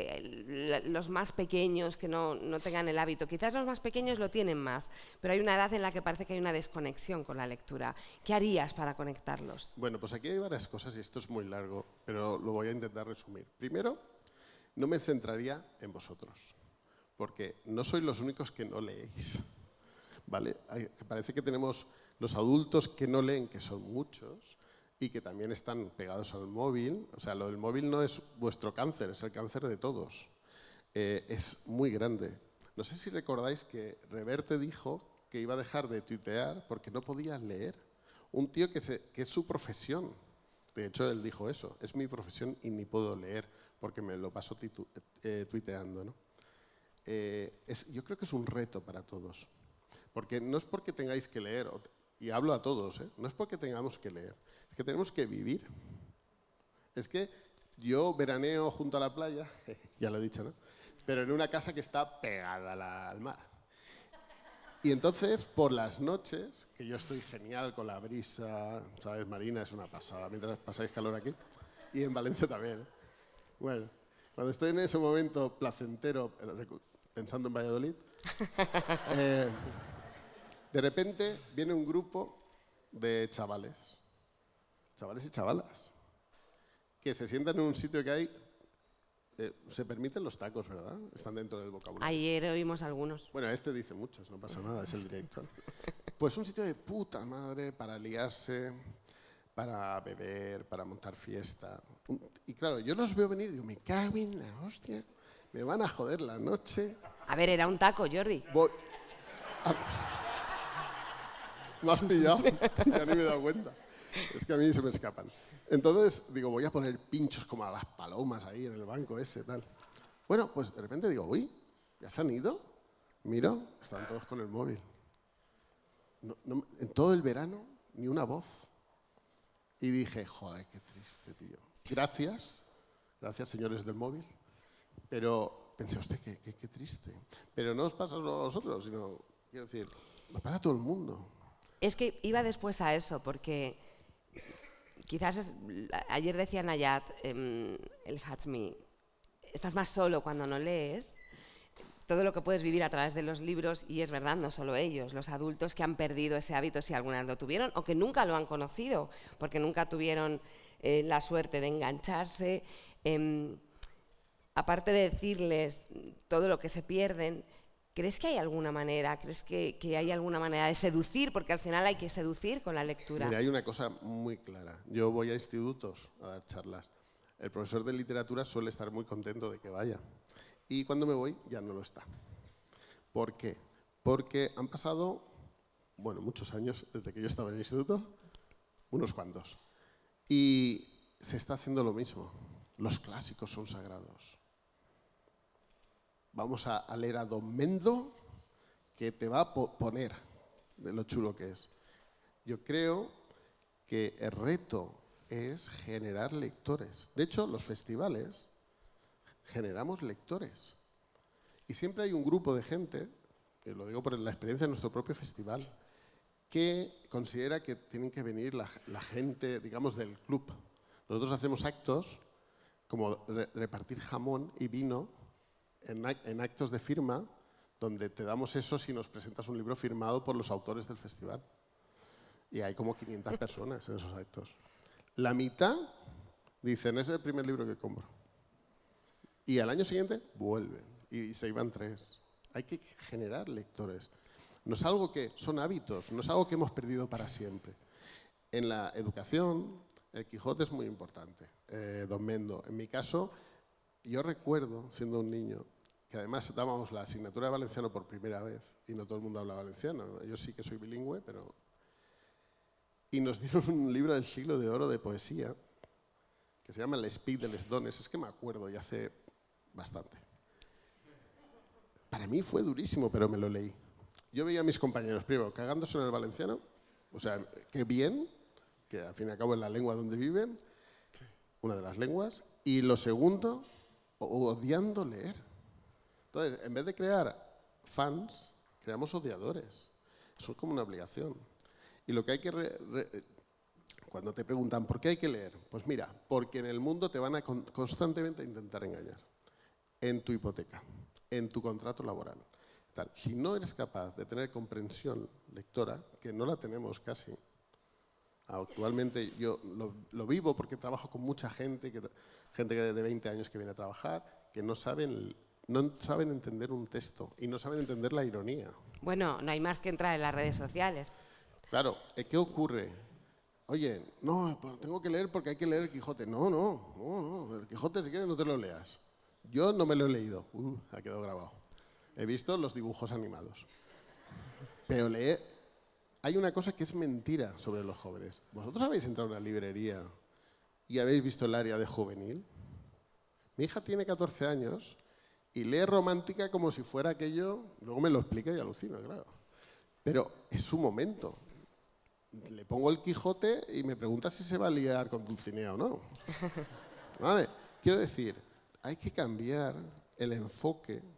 que los más pequeños, que no, no tengan el hábito, quizás los más pequeños lo tienen más, pero hay una edad en la que parece que hay una desconexión con la lectura. ¿Qué harías para conectarlos? Bueno, pues aquí hay varias cosas y esto es muy largo, pero lo voy a intentar resumir. Primero, no me centraría en vosotros, porque no sois los únicos que no leéis, ¿vale? Hay, parece que tenemos los adultos que no leen, que son muchos, y que también están pegados al móvil. O sea, lo del móvil no es vuestro cáncer, es el cáncer de todos. Eh, es muy grande. No sé si recordáis que Reverte dijo que iba a dejar de tuitear porque no podía leer. Un tío que, se, que es su profesión. De hecho, él dijo eso. Es mi profesión y ni puedo leer porque me lo paso titu, eh, tuiteando, ¿no? Eh, es, yo creo que es un reto para todos. Porque no es porque tengáis que leer, y hablo a todos, ¿eh? No es porque tengamos que leer, es que tenemos que vivir. Es que yo veraneo junto a la playa, ya lo he dicho, ¿no? Pero en una casa que está pegada al mar. Y entonces, por las noches, que yo estoy genial con la brisa, ¿sabes? Marina es una pasada, mientras pasáis calor aquí. Y en Valencia también, ¿eh? Bueno, cuando estoy en ese momento placentero, pensando en Valladolid, eh, de repente viene un grupo de chavales, chavales y chavalas, que se sientan en un sitio que hay... Eh, se permiten los tacos, ¿verdad? Están dentro del vocabulario. Ayer oímos algunos. Bueno, este dice muchos, no pasa nada, es el director. Pues un sitio de puta madre para liarse, para beber, para montar fiesta. Y claro, yo los veo venir y digo, me cago en la hostia, me van a joder la noche. A ver, era un taco, Jordi. Voy... a... Me has pillado, ya ni me he dado cuenta. Es que a mí se me escapan. Entonces, digo, voy a poner pinchos como a las palomas ahí en el banco ese, tal. Bueno, pues de repente digo, uy, ¿ya se han ido? Miro, están todos con el móvil. No, no, en todo el verano, ni una voz. Y dije, joder, qué triste, tío. Gracias, gracias, señores del móvil. Pero pensé, hostia, qué, qué, qué triste. Pero no os pasa solo a vosotros, sino, quiero decir, nos pasa a todo el mundo. Es que iba después a eso, porque... Quizás es, ayer decía Nayat, eh, el Hachmi, estás más solo cuando no lees, todo lo que puedes vivir a través de los libros, y es verdad, no solo ellos, los adultos que han perdido ese hábito si alguna vez lo tuvieron o que nunca lo han conocido, porque nunca tuvieron eh, la suerte de engancharse. Eh, aparte de decirles todo lo que se pierden, ¿crees que hay alguna manera, crees que, que hay alguna manera de seducir? Porque al final hay que seducir con la lectura. Mira, hay una cosa muy clara. Yo voy a institutos a dar charlas. El profesor de literatura suele estar muy contento de que vaya. Y cuando me voy, ya no lo está. ¿Por qué? Porque han pasado, bueno, muchos años desde que yo estaba en el instituto, unos cuantos. Y se está haciendo lo mismo. Los clásicos son sagrados. Vamos a, a leer a Don Mendo, que te va a po poner de lo chulo que es. Yo creo que el reto es generar lectores. De hecho, los festivales generamos lectores. Y siempre hay un grupo de gente, y lo digo por la experiencia de nuestro propio festival, que considera que tienen que venir la, la gente, digamos, del club. Nosotros hacemos actos como re repartir jamón y vino en, en actos de firma, donde te damos eso si nos presentas un libro firmado por los autores del festival. Y hay como quinientas personas en esos actos. La mitad dicen, es el primer libro que compro. Y al año siguiente vuelven y se iban tres. Hay que generar lectores. No es algo que son hábitos, no es algo que hemos perdido para siempre. En la educación, el Quijote es muy importante. Eh, Don Mendo. En mi caso, yo recuerdo, siendo un niño, que además dábamos la asignatura de valenciano por primera vez, y no todo el mundo habla valenciano. Yo sí que soy bilingüe, pero... Y nos dieron un libro del siglo de oro de poesía, que se llama El Speak de les Dones. Es que me acuerdo, y hace bastante. Para mí fue durísimo, pero me lo leí. Yo veía a mis compañeros, primero, cagándose en el valenciano, o sea, qué bien, que al fin y al cabo es la lengua donde viven, una de las lenguas, y lo segundo, odiando leer. Entonces, en vez de crear fans, creamos odiadores. Eso es como una obligación. Y lo que hay que... Re, re, cuando te preguntan, ¿por qué hay que leer? Pues mira, porque en el mundo te van a con, constantemente intentar engañar. En tu hipoteca, en tu contrato laboral. Tal. Si no eres capaz de tener comprensión lectora, que no la tenemos casi, actualmente yo lo, lo vivo porque trabajo con mucha gente, que, gente de veinte años que viene a trabajar, que no saben, no saben entender un texto y no saben entender la ironía. Bueno, no hay más que entrar en las redes sociales. Claro, ¿qué ocurre? Oye, no, tengo que leer porque hay que leer el Quijote. No, no, no, no, el Quijote si quieres no te lo leas. Yo no me lo he leído, uh, ha quedado grabado. He visto los dibujos animados. Pero leer... Hay una cosa que es mentira sobre los jóvenes. ¿Vosotros habéis entrado a una librería y habéis visto el área de juvenil? Mi hija tiene catorce años y lee romántica como si fuera aquello... Luego me lo explica y alucina, claro. Pero es su momento. Le pongo el Quijote y me pregunta si se va a liar con Dulcinea o no. Vale, quiero decir, hay que cambiar el enfoque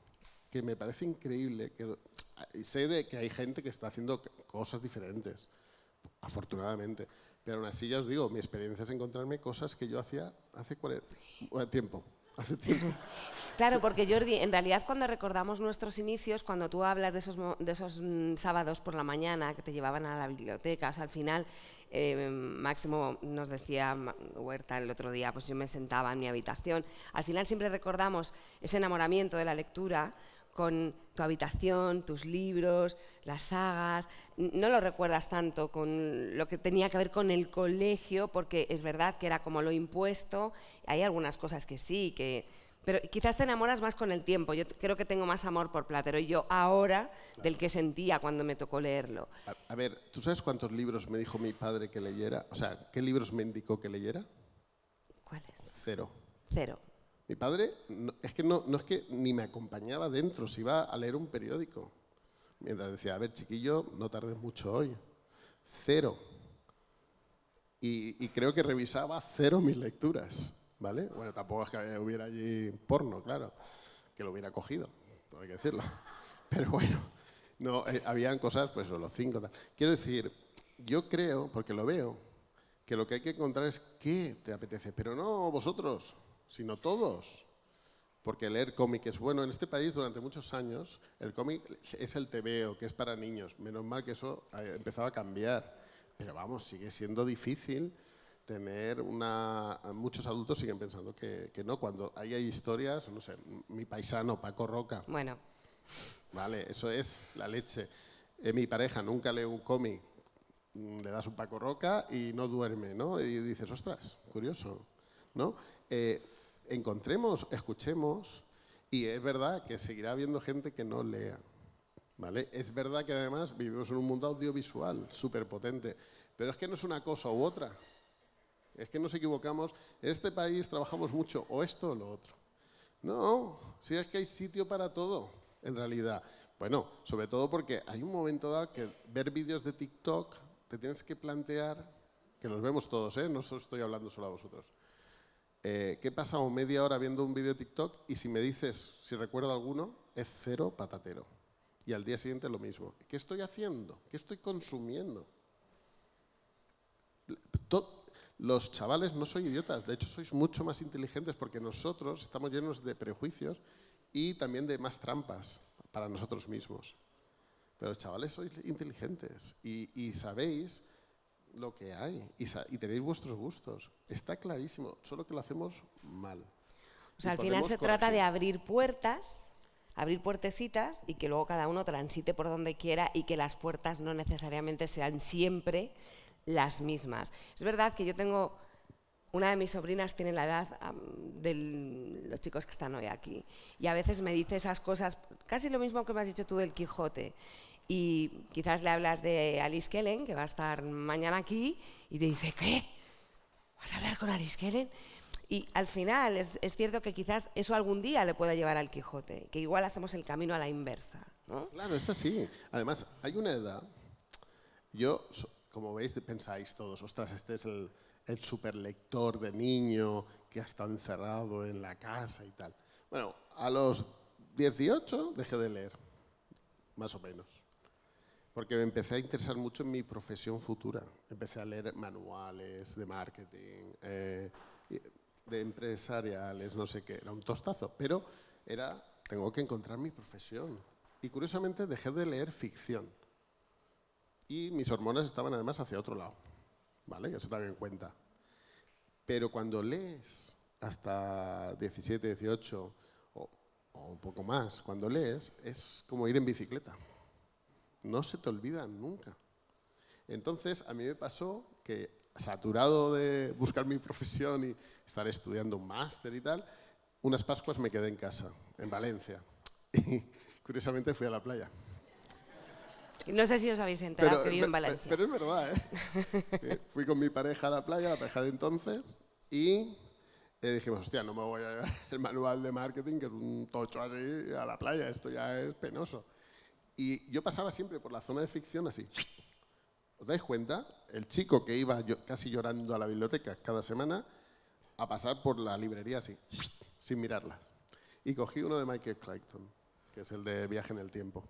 que me parece increíble, que sé de que hay gente que está haciendo cosas diferentes, afortunadamente, pero aún así ya os digo, mi experiencia es encontrarme cosas que yo hacía hace cuarenta, bueno, tiempo, hace tiempo. Claro, porque Jordi, en realidad cuando recordamos nuestros inicios, cuando tú hablas de esos, de esos mm, sábados por la mañana que te llevaban a la biblioteca, o sea, al final, eh, Máximo nos decía, Huerta el otro día, pues yo me sentaba en mi habitación, al final siempre recordamos ese enamoramiento de la lectura con tu habitación, tus libros, las sagas, no lo recuerdas tanto con lo que tenía que ver con el colegio, porque es verdad que era como lo impuesto, hay algunas cosas que sí, que... pero quizás te enamoras más con el tiempo. Yo creo que tengo más amor por Platero y yo ahora claro. del que sentía cuando me tocó leerlo. A, a ver, ¿tú sabes cuántos libros me dijo mi padre que leyera? O sea, ¿qué libros me indicó que leyera? ¿Cuáles? Cero. Cero. Mi padre, no, es que no, no es que ni me acompañaba dentro, se iba a leer un periódico. Mientras decía, a ver, chiquillo, no tardes mucho hoy. Cero. Y, y creo que revisaba cero mis lecturas. ¿Vale? Bueno, tampoco es que hubiera allí porno, claro, que lo hubiera cogido, no hay que decirlo. Pero bueno, no, eh, habían cosas, pues los cinco. Tal. Quiero decir, yo creo, porque lo veo, que lo que hay que encontrar es qué te apetece, pero no vosotros, sino todos. Porque leer cómic es bueno. En este país, durante muchos años, el cómic es el tebeo, que es para niños. Menos mal que eso ha empezado a cambiar. Pero vamos, sigue siendo difícil tener una... Muchos adultos siguen pensando que, que no, cuando ahí hay historias, no sé, mi paisano Paco Roca. Bueno. Vale, eso es la leche. Eh, mi pareja nunca lee un cómic, le das un Paco Roca y no duerme, ¿no? Y dices, ostras, curioso, ¿no? Eh, encontremos, escuchemos, y es verdad que seguirá habiendo gente que no lea, ¿vale? Es verdad que además vivimos en un mundo audiovisual súper potente, pero es que no es una cosa u otra. Es que nos equivocamos. En este país trabajamos mucho o esto o lo otro. No, si es que hay sitio para todo, en realidad. Bueno, sobre todo porque hay un momento dado que ver vídeos de TikTok te tienes que plantear, que los vemos todos, ¿eh? No estoy hablando solo a vosotros. Eh, ¿Qué he pasado media hora viendo un vídeo de TikTok y si me dices, si recuerdo alguno, es cero patatero? Y al día siguiente lo mismo. ¿Qué estoy haciendo? ¿Qué estoy consumiendo? Todo... Los chavales no sois idiotas, de hecho sois mucho más inteligentes porque nosotros estamos llenos de prejuicios y también de más trampas para nosotros mismos. Pero los chavales sois inteligentes y, y sabéis lo que hay y, y tenéis vuestros gustos. Está clarísimo, solo que lo hacemos mal. O sea, al final se trata de abrir puertas, abrir puertecitas y que luego cada uno transite por donde quiera y que las puertas no necesariamente sean siempre las mismas. Es verdad que yo tengo, una de mis sobrinas tiene la edad um, de los chicos que están hoy aquí y a veces me dice esas cosas, casi lo mismo que me has dicho tú del Quijote y quizás le hablas de Alice Kellen, que va a estar mañana aquí y te dice, ¿qué? ¿Vas a hablar con Alice Kellen? Y al final es, es cierto que quizás eso algún día le pueda llevar al Quijote, que igual hacemos el camino a la inversa, ¿no? Claro, es así. Además, hay una edad, yo... Como veis, pensáis todos, ostras, este es el, el superlector de niño que ha estado encerrado en la casa y tal. Bueno, a los dieciocho dejé de leer, más o menos, porque me empecé a interesar mucho en mi profesión futura. Empecé a leer manuales de marketing, eh, de empresariales, no sé qué, era un tostazo, pero era, tengo que encontrar mi profesión. Y curiosamente dejé de leer ficción. Y mis hormonas estaban además hacia otro lado, ¿vale? Eso también cuenta. Pero cuando lees hasta diecisiete, dieciocho o, o un poco más, cuando lees es como ir en bicicleta. No se te olvida nunca. Entonces, a mí me pasó que, saturado de buscar mi profesión y estar estudiando un máster y tal, unas Pascuas me quedé en casa, en Valencia. Y curiosamente fui a la playa. No sé si os habéis enterado pero, que vivo en Valencia. Pero es verdad, ¿eh? Fui con mi pareja a la playa, la pareja de entonces, y eh, dijimos, hostia, no me voy a llevar el manual de marketing, que es un tocho así, a la playa, esto ya es penoso. Y yo pasaba siempre por la zona de ficción así. ¿Os dais cuenta? El chico que iba yo, casi llorando a la biblioteca cada semana, a pasar por la librería así, sin mirarlas. Y cogí uno de Michael Crichton. que es el de Viaje en el Tiempo.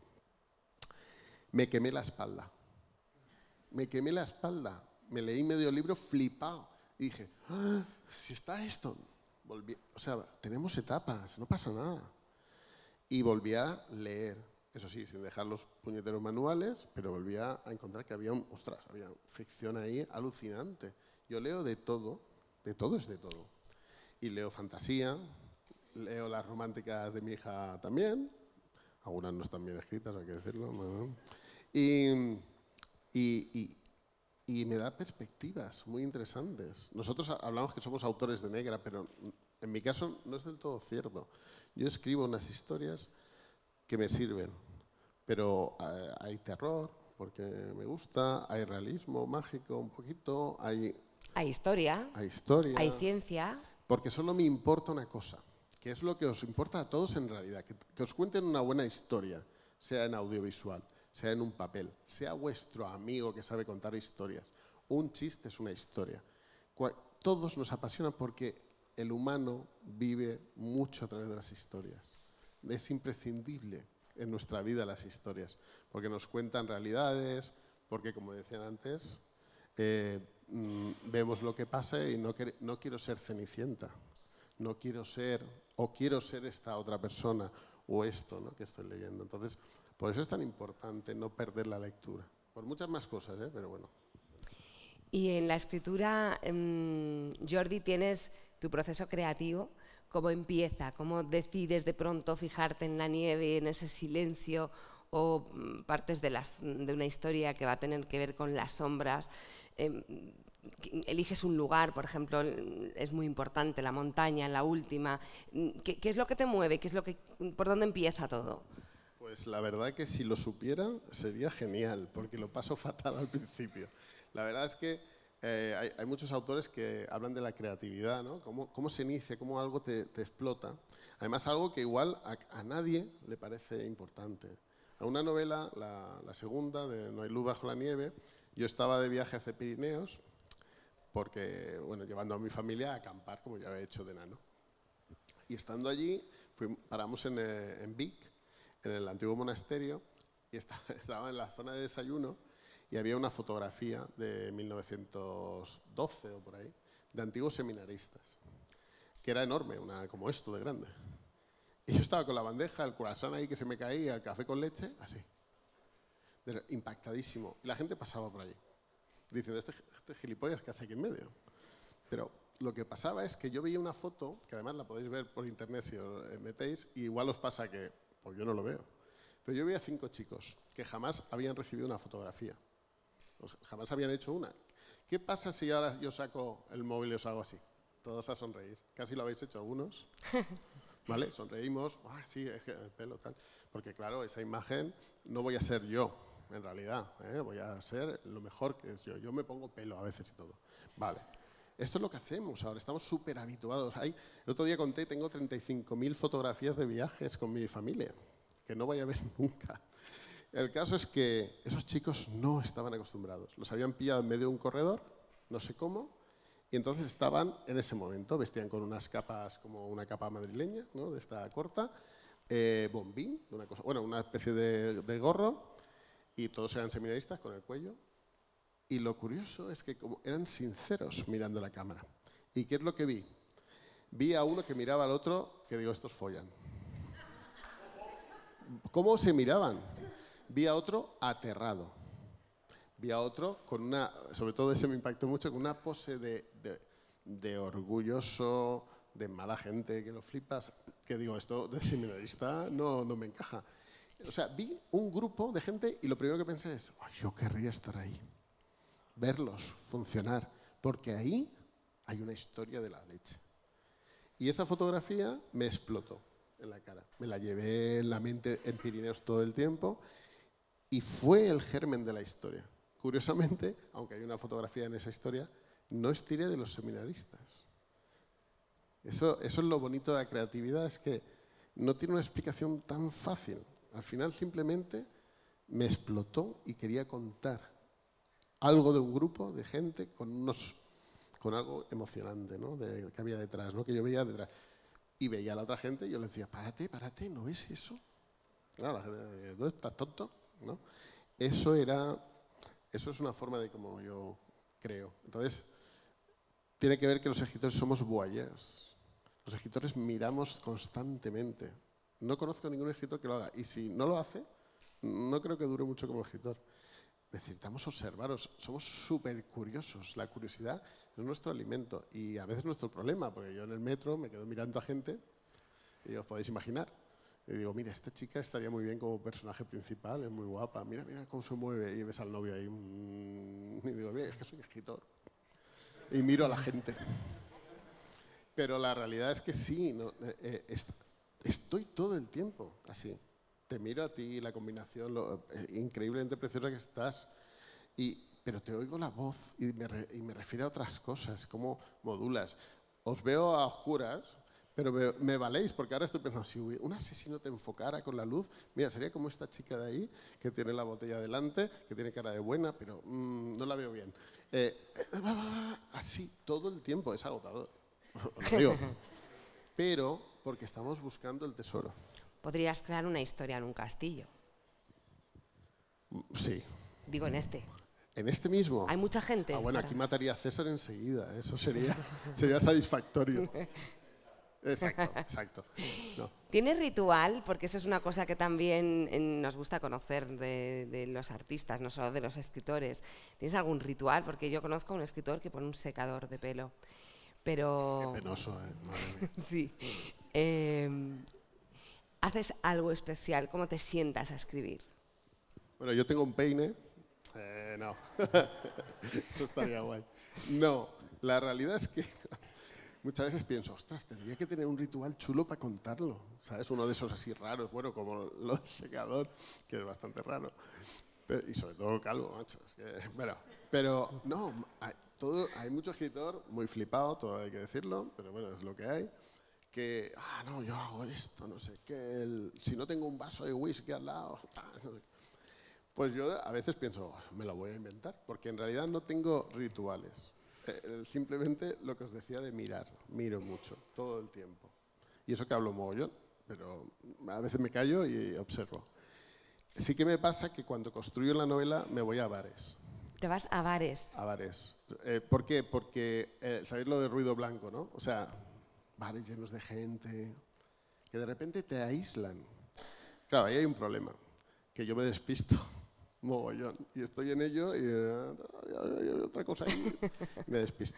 Me quemé la espalda. Me quemé la espalda. Me leí medio libro flipado. Y dije, ¡ah! Si está esto. Volví, o sea, tenemos etapas, no pasa nada. Y volví a leer. Eso sí, sin dejar los puñeteros manuales, pero volví a encontrar que había, un, ostras, había ficción ahí alucinante. Yo leo de todo, de todo es de todo. Y leo fantasía, leo las románticas de mi hija también, algunas no están bien escritas, hay que decirlo. ¿No? Y, y, y, y me da perspectivas muy interesantes. Nosotros hablamos que somos autores de negra, pero en mi caso no es del todo cierto. Yo escribo unas historias que me sirven, pero eh, hay terror, porque me gusta, hay realismo mágico un poquito, hay... Hay historia, hay historia, hay ciencia... Porque solo me importa una cosa, que es lo que os importa a todos en realidad, que, que os cuenten una buena historia, sea en audiovisual, sea en un papel, sea vuestro amigo que sabe contar historias. Un chiste es una historia. Todos nos apasionan porque el humano vive mucho a través de las historias. Es imprescindible en nuestra vida las historias, porque nos cuentan realidades, porque, como decían antes, eh, mmm, vemos lo que pasa y no, no quiero ser Cenicienta, no quiero ser, o quiero ser esta otra persona, o esto, ¿no?, que estoy leyendo. Entonces, por eso es tan importante no perder la lectura, por muchas más cosas, ¿eh? Pero bueno. Y en la escritura, mmm, Jordi, tienes tu proceso creativo. ¿Cómo empieza? ¿Cómo decides de pronto fijarte en la nieve, en ese silencio, o mm, partes de, las, de una historia que va a tener que ver con las sombras? Eh, eliges un lugar, por ejemplo, es muy importante, la montaña, la última. ¿Qué, qué es lo que te mueve? ¿Qué es lo que, ¿Por dónde empieza todo? Pues la verdad que si lo supiera sería genial, porque lo paso fatal al principio. La verdad es que Eh, hay, hay muchos autores que hablan de la creatividad, ¿no? Cómo, cómo se inicia, cómo algo te, te explota. Además, algo que igual a, a nadie le parece importante. A una novela, la, la segunda, de No hay luz bajo la nieve, yo estaba de viaje hacia Pirineos, porque, bueno, llevando a mi familia a acampar, como ya había hecho de enano. Y estando allí, fuimos, paramos en, eh, en Vic, en el antiguo monasterio, y estaba, estaba en la zona de desayuno, y había una fotografía de mil novecientos doce o por ahí, de antiguos seminaristas, que era enorme, una, como esto de grande. Y yo estaba con la bandeja, el croissant ahí que se me caía, el café con leche, así, impactadísimo. Y la gente pasaba por allí, diciendo, este, este gilipollas que hace aquí en medio. Pero lo que pasaba es que yo veía una foto, que además la podéis ver por internet si os metéis, y igual os pasa que, pues yo no lo veo, pero yo veía cinco chicos que jamás habían recibido una fotografía. Jamás habían hecho una. ¿Qué pasa si ahora yo saco el móvil y os hago así? Todos a sonreír. Casi lo habéis hecho algunos. ¿Vale? Sonreímos. Ah, sí, es que el pelo tal. Porque claro, esa imagen no voy a ser yo, en realidad. ¿eh? Voy a ser lo mejor que es yo. Yo me pongo pelo a veces y todo. Vale. Esto es lo que hacemos ahora. Estamos súper habituados. Hay, el otro día conté, tengo treinta y cinco mil fotografías de viajes con mi familia, que no voy a ver nunca. El caso es que esos chicos no estaban acostumbrados. Los habían pillado en medio de un corredor, no sé cómo, y entonces estaban en ese momento, vestían con unas capas, como una capa madrileña, ¿no?, de esta corta, eh, bombín, una cosa, bueno, una especie de, de gorro, y todos eran seminaristas con el cuello. Y lo curioso es que como eran sinceros mirando la cámara. ¿Y qué es lo que vi? Vi a uno que miraba al otro, que digo, estos follan. ¿Cómo se miraban? Vi a otro aterrado. Vi a otro con una, sobre todo ese me impactó mucho, con una pose de, de, de orgulloso, de mala gente, que lo flipas, que digo, esto de seminarista no, no me encaja. O sea, vi un grupo de gente y lo primero que pensé es, oh, yo querría estar ahí, verlos funcionar, porque ahí hay una historia de la leche. Y esa fotografía me explotó en la cara. Me la llevé en la mente en Pirineos todo el tiempo. Y fue el germen de la historia. Curiosamente, aunque hay una fotografía en esa historia, no estiré de los seminaristas. Eso, eso es lo bonito de la creatividad, es que no tiene una explicación tan fácil. Al final simplemente me explotó y quería contar algo de un grupo de gente con, unos, con algo emocionante, ¿no?, de, que había detrás, ¿no?, que yo veía detrás. Y veía a la otra gente y yo le decía, párate, párate, ¿no ves eso? Claro, la gente, ¿tú estás tonto? ¿No? Eso era, eso es una forma de como yo creo. Entonces, tiene que ver que los escritores somos voyeurs. Los escritores miramos constantemente. No conozco ningún escritor que lo haga. Y si no lo hace, no creo que dure mucho como escritor. Necesitamos observaros. Somos súper curiosos. La curiosidad es nuestro alimento y a veces nuestro problema, porque yo en el metro me quedo mirando a gente y os podéis imaginar. Y digo, mira, esta chica estaría muy bien como personaje principal, es muy guapa. Mira, mira cómo se mueve. Y ves al novio ahí. Y digo, mira, es que soy escritor. Y miro a la gente. Pero la realidad es que sí, no, eh, est estoy todo el tiempo así. Te miro a ti, la combinación, lo eh, increíblemente preciosa que estás, y, pero te oigo la voz y me, re, y me refiero a otras cosas, cómo modulas. Os veo a oscuras, pero me, me valéis, porque ahora estoy pensando, si un asesino te enfocara con la luz, mira, sería como esta chica de ahí, que tiene la botella delante, que tiene cara de buena, pero mmm, no la veo bien. Eh, así, todo el tiempo, es agotador. Os lo digo. Pero porque estamos buscando el tesoro. Podrías crear una historia en un castillo. Sí. Digo, en este. ¿En este mismo? Hay mucha gente. Ah, bueno, para... aquí mataría a César enseguida. Eso sería, sería satisfactorio. Exacto, exacto. No. ¿Tienes ritual? Porque eso es una cosa que también nos gusta conocer de, de los artistas, no solo de los escritores. ¿Tienes algún ritual? Porque yo conozco a un escritor que pone un secador de pelo. Pero... Qué penoso, ¿eh? Madre mía. Sí. Eh, ¿Haces algo especial? ¿Cómo te sientas a escribir? Bueno, yo tengo un peine. Eh, no. Eso estaría guay. No, la realidad es que muchas veces pienso, ostras, tendría que tener un ritual chulo para contarlo. ¿Sabes? Uno de esos así raros, bueno, como lo del secador, que es bastante raro. Pero, y sobre todo calvo, macho. Es que, bueno, pero no, hay, todo, hay mucho escritor muy flipado, todo hay que decirlo, pero bueno, es lo que hay. Que, ah, no, yo hago esto, no sé qué, el, si no tengo un vaso de whisky al lado, ah, no sé. Pues yo a veces pienso, oh, me lo voy a inventar, porque en realidad no tengo rituales. Eh, simplemente lo que os decía de mirar, miro mucho, todo el tiempo. Y eso que hablo mogollón, pero a veces me callo y observo. Sí que me pasa que cuando construyo la novela me voy a bares. ¿Te vas a bares? A bares. Eh, ¿Por qué? Porque, eh, ¿sabéis lo de ruido blanco, no? O sea, bares llenos de gente, que de repente te aíslan. Claro, ahí hay un problema, que yo me despisto, mogollón, y estoy en ello y eh, hay otra cosa ahí, y me despisto.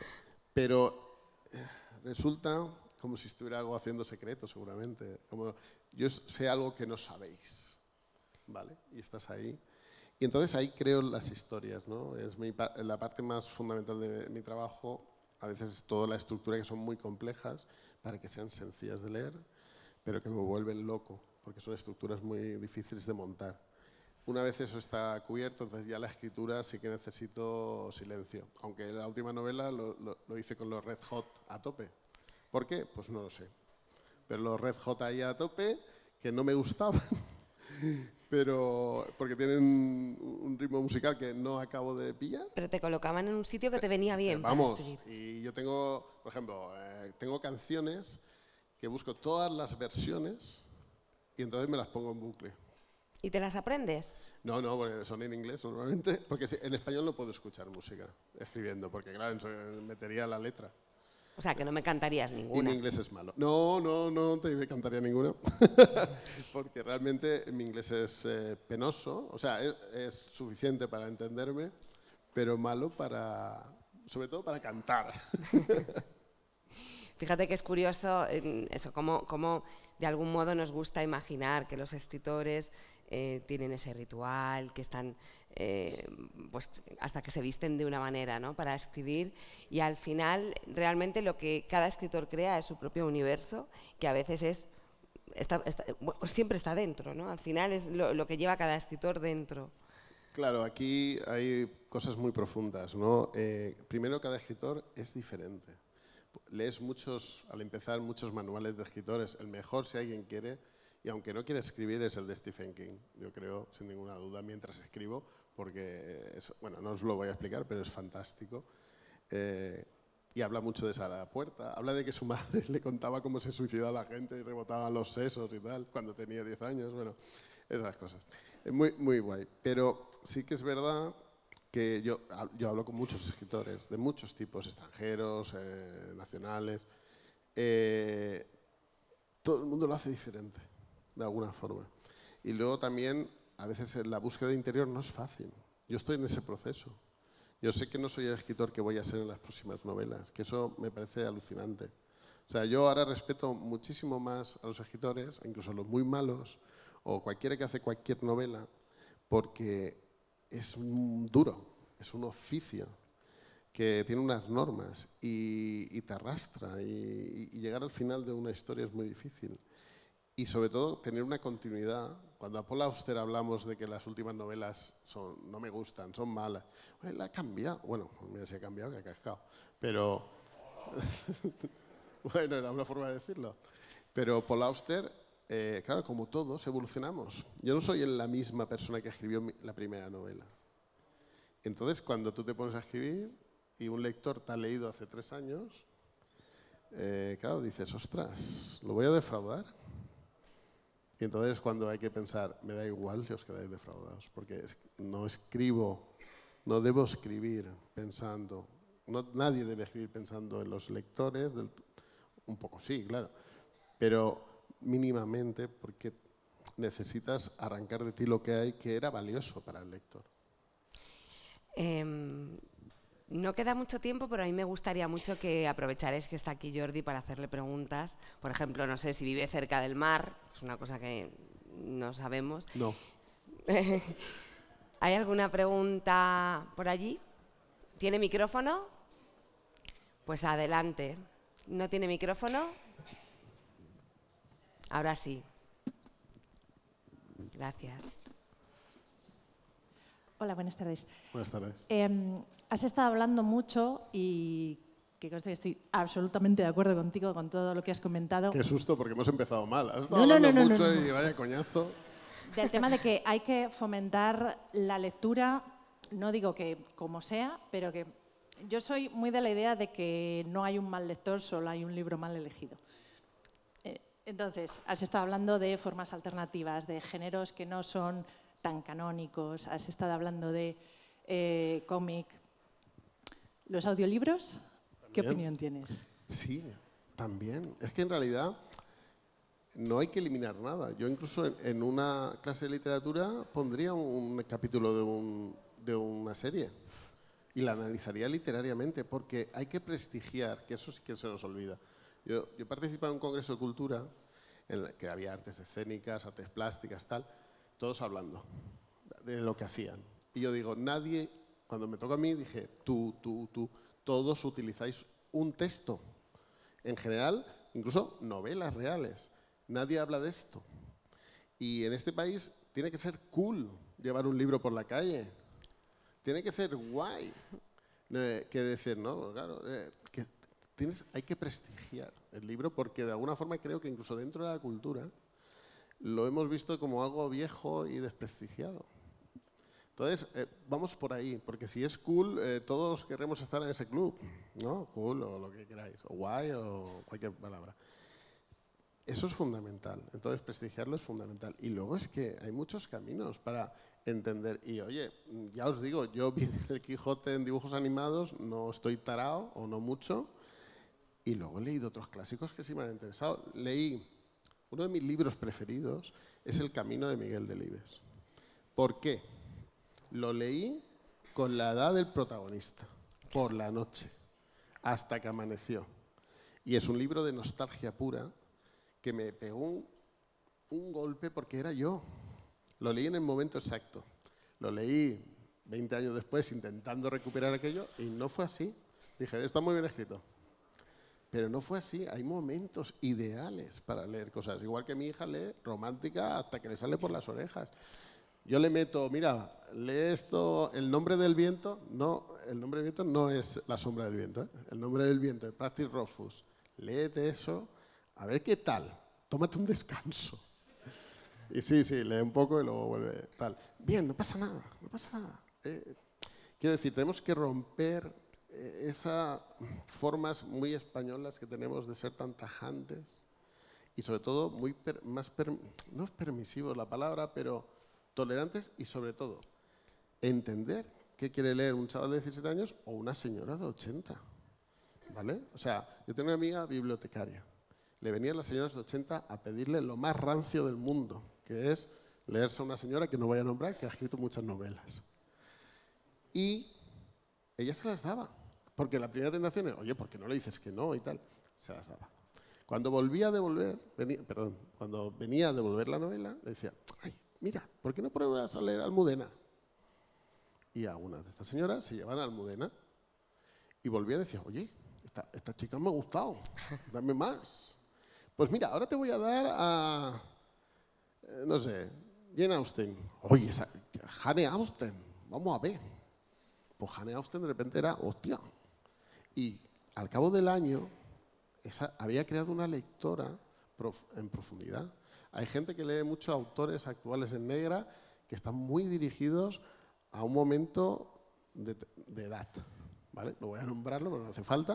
Pero eh, resulta como si estuviera algo haciendo secreto, seguramente. Como yo sé algo que no sabéis, ¿vale? Y estás ahí. Y entonces ahí creo las historias, ¿no? Es mi, la parte más fundamental de mi trabajo. A veces es toda la estructura, que son muy complejas para que sean sencillas de leer, pero que me vuelven loco, porque son estructuras muy difíciles de montar. Una vez eso está cubierto, entonces ya la escritura sí que necesito silencio. Aunque la última novela lo, lo, lo hice con los Red Hot a tope. ¿Por qué? Pues no lo sé. Pero los Red Hot ahí a tope, que no me gustaban, pero porque tienen un ritmo musical que no acabo de pillar. Pero te colocaban en un sitio que te venía bien. Eh, vamos, y yo tengo, por ejemplo, eh, tengo canciones que busco todas las versiones y entonces me las pongo en bucle. ¿Y te las aprendes? No, no, porque son en inglés normalmente, porque en español no puedo escuchar música escribiendo, porque claro, metería la letra. O sea, que no me cantarías ninguna. Y mi inglés es malo. No, no, no te cantaría ninguna, porque realmente mi inglés es eh, penoso, o sea, es, es suficiente para entenderme, pero malo para, sobre todo para cantar. Fíjate que es curioso eso, cómo, cómo de algún modo nos gusta imaginar que los escritores eh, tienen ese ritual, que están eh, pues, hasta que se visten de una manera, ¿no?, para escribir, y al final realmente lo que cada escritor crea es su propio universo, que a veces es está, está, bueno, siempre está dentro, ¿no? Al final es lo, lo que lleva cada escritor dentro. Claro, aquí hay cosas muy profundas, ¿no? Eh, primero, cada escritor es diferente. Lees muchos, al empezar, muchos manuales de escritores. El mejor, si alguien quiere, y aunque no quiere escribir, es el de Stephen King, yo creo, sin ninguna duda, mientras escribo, porque, es, bueno, no os lo voy a explicar, pero es fantástico. Eh, y habla mucho de esa la puerta. Habla de que su madre le contaba cómo se suicidaba la gente y rebotaban los sesos y tal, cuando tenía diez años. Bueno, esas cosas. Es muy, muy guay. Pero sí que es verdad que yo, yo hablo con muchos escritores, de muchos tipos, extranjeros, eh, nacionales. Eh, todo el mundo lo hace diferente, de alguna forma. Y luego también, a veces la búsqueda interior no es fácil. Yo estoy en ese proceso. Yo sé que no soy el escritor que voy a ser en las próximas novelas, que eso me parece alucinante. O sea, yo ahora respeto muchísimo más a los escritores, incluso a los muy malos, o cualquiera que hace cualquier novela, porque es un duro, es un oficio que tiene unas normas y, y te arrastra, y, y llegar al final de una historia es muy difícil. Y sobre todo tener una continuidad. Cuando a Paul Auster hablamos de que las últimas novelas son, no me gustan, son malas, él ha cambiado. Bueno, mira si ha cambiado, que ha cascado. Pero, bueno, era una forma de decirlo. Pero Paul Auster, eh, claro, como todos, evolucionamos. Yo no soy la misma persona que escribió mi, la primera novela. Entonces, cuando tú te pones a escribir y un lector te ha leído hace tres años, eh, claro, dices, ostras, ¿lo voy a defraudar? Y entonces cuando hay que pensar, me da igual si os quedáis defraudados, porque es, no escribo, no debo escribir pensando, no, nadie debe escribir pensando en los lectores, del, un poco sí, claro, pero mínimamente porque necesitas arrancar de ti lo que hay que era valioso para el lector. Eh, no queda mucho tiempo, pero a mí me gustaría mucho que aprovecharais que está aquí Jordi para hacerle preguntas. Por ejemplo, no sé si vive cerca del mar, es una cosa que no sabemos. No. ¿Hay alguna pregunta por allí? ¿Tiene micrófono? Pues adelante. ¿No tiene micrófono? Ahora sí. Gracias. Hola, buenas tardes. Buenas tardes. Eh, has estado hablando mucho y que conste que estoy absolutamente de acuerdo contigo con todo lo que has comentado. Qué susto, porque hemos empezado mal. Has estado No, no, hablando no, no, mucho no, no. y vaya coñazo. Del tema de que hay que fomentar la lectura, no digo que como sea, pero que yo soy muy de la idea de que no hay un mal lector, solo hay un libro mal elegido. Eh, entonces, has estado hablando de formas alternativas, de géneros que no son tan canónicos, has estado hablando de eh, cómic. ¿Los audiolibros? ¿Qué También. opinión tienes? Sí, también. Es que en realidad no hay que eliminar nada. Yo incluso en, en una clase de literatura pondría un, un capítulo de, un, de una serie y la analizaría literariamente, porque hay que prestigiar, que eso sí que se nos olvida. Yo, yo he participado en un congreso de cultura en el que había artes escénicas, artes plásticas, tal, todos hablando de lo que hacían. Y yo digo, nadie, cuando me toca a mí, dije, tú, tú, tú, todos utilizáis un texto. En general, incluso novelas reales. Nadie habla de esto. Y en este país tiene que ser cool llevar un libro por la calle. Tiene que ser guay. Eh, que decir, no, claro, eh, que tienes, hay que prestigiar el libro porque de alguna forma creo que incluso dentro de la cultura lo hemos visto como algo viejo y desprestigiado. Entonces, eh, vamos por ahí, porque si es cool, eh, todos querremos estar en ese club, ¿no? Cool o lo que queráis, o guay o cualquier palabra. Eso es fundamental, entonces prestigiarlo es fundamental. Y luego es que hay muchos caminos para entender. Y oye, ya os digo, yo vi el Quijote en dibujos animados, no estoy tarao o no mucho, y luego he leído otros clásicos que sí me han interesado. Leí, uno de mis libros preferidos es El Camino de Miguel Delibes. ¿Por qué? Lo leí con la edad del protagonista, por la noche, hasta que amaneció. Y es un libro de nostalgia pura que me pegó un, un golpe porque era yo. Lo leí en el momento exacto. Lo leí veinte años después intentando recuperar aquello y no fue así. Dije, está muy bien escrito. Pero no fue así. Hay momentos ideales para leer cosas. Igual que mi hija lee romántica hasta que le sale por las orejas. Yo le meto, mira, lee esto, El nombre del viento. No, El nombre del viento no es La sombra del viento. ¿eh? El nombre del viento, de Practice Rothfuss. Léete eso, a ver qué tal. Tómate un descanso. Y sí, sí, lee un poco y luego vuelve tal. Bien, no pasa nada, no pasa nada. Eh, quiero decir, tenemos que romper eh, esas formas muy españolas que tenemos de ser tan tajantes y sobre todo muy per, más, per, no es permisivos la palabra, pero tolerantes y sobre todo entender qué quiere leer un chaval de diecisiete años o una señora de ochenta, ¿vale? O sea, yo tengo una amiga bibliotecaria, le venían las señoras de ochenta a pedirle lo más rancio del mundo, que es leerse a una señora que no voy a nombrar, que ha escrito muchas novelas. Y ella se las daba, porque la primera tentación es, oye, ¿por qué no le dices que no? Y tal, se las daba. Cuando volvía a devolver, venía, perdón, cuando venía a devolver la novela, le decía, ay, mira, ¿por qué no pruebas a leer Almudena? Y algunas de estas señoras se llevaban a Almudena y volvían y decían, oye, esta, esta chica me ha gustado, dame más. Pues mira, ahora te voy a dar a, eh, no sé, Jane Austen. Oye, esa, Jane Austen, vamos a ver. Pues Jane Austen de repente era, hostia. Y al cabo del año, esa, había creado una lectora prof, en profundidad. Hay gente que lee muchos autores actuales en negra que están muy dirigidos a un momento de, de edad, ¿vale? No voy a nombrarlo, pero no hace falta.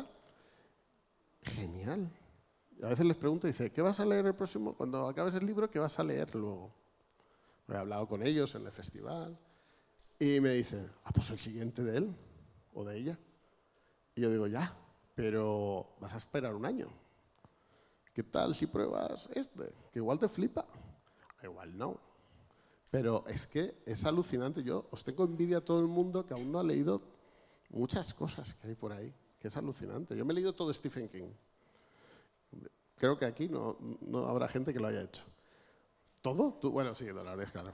Genial. Y a veces les pregunto, dice, ¿qué vas a leer el próximo? Cuando acabes el libro, ¿qué vas a leer luego? He hablado con ellos en el festival y me dicen, ah, pues el siguiente de él o de ella. Y yo digo, ya, pero vas a esperar un año. ¿Qué tal si pruebas este? Que igual te flipa. Igual no. Pero es que es alucinante. Yo os tengo envidia a todo el mundo que aún no ha leído muchas cosas que hay por ahí, que es alucinante. Yo me he leído todo Stephen King. Creo que aquí no, no habrá gente que lo haya hecho. ¿Todo? ¿Tú? Bueno, sí, Dolores, claro.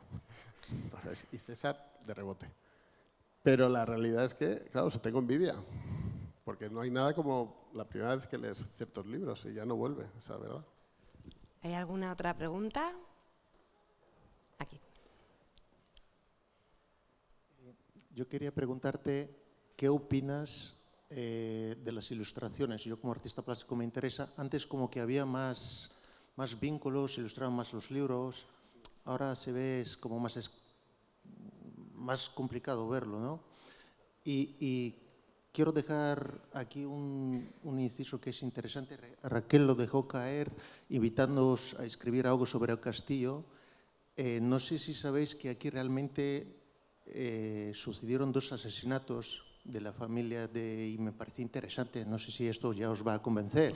Y César de rebote. Pero la realidad es que, claro, os tengo envidia. Porque no hay nada como la primera vez que lees ciertos libros y ya no vuelve, esa es la verdad. ¿Hay alguna otra pregunta? Aquí. Yo quería preguntarte qué opinas eh, de las ilustraciones. Yo como artista plástico me interesa. Antes como que había más, más vínculos, ilustraban más los libros. Ahora se ve es como más, es, más complicado verlo, ¿no? Y, y quiero dejar aquí un, un inciso que es interesante. Raquel lo dejó caer invitándoos a escribir algo sobre el castillo. Eh, no sé si sabéis que aquí realmente eh, sucedieron dos asesinatos de la familia de, y me parece interesante. No sé si esto ya os va a convencer.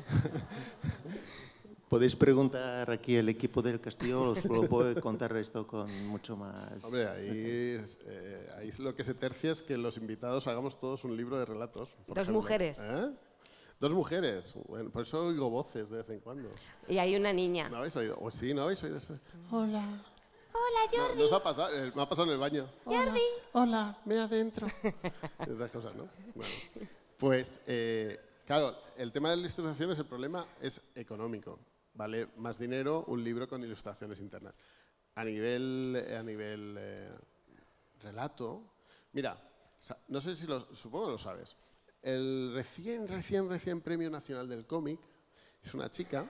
Podéis preguntar aquí al equipo del castillo, os lo puedo contar esto con mucho más... Hombre, ahí, es, eh, ahí es lo que se tercia es que los invitados hagamos todos un libro de relatos. Dos ejemplo. mujeres. ¿Eh? Dos mujeres. Bueno, por eso oigo voces de vez en cuando. Y hay una niña. ¿No habéis oído? O sí, ¿no habéis oído eso? Hola. Hola, Jordi. No, nos ha pasado, eh, me ha pasado en el baño. Jordi. Hola, me adentro. Esas cosas, ¿no? Bueno, pues, eh, claro, el tema de las ilustraciones, el problema es económico. Vale más dinero un libro con ilustraciones internas. A nivel, a nivel eh, relato, mira, no sé si lo, supongo que lo sabes. El recién, recién, recién Premio Nacional del Cómic es una chica,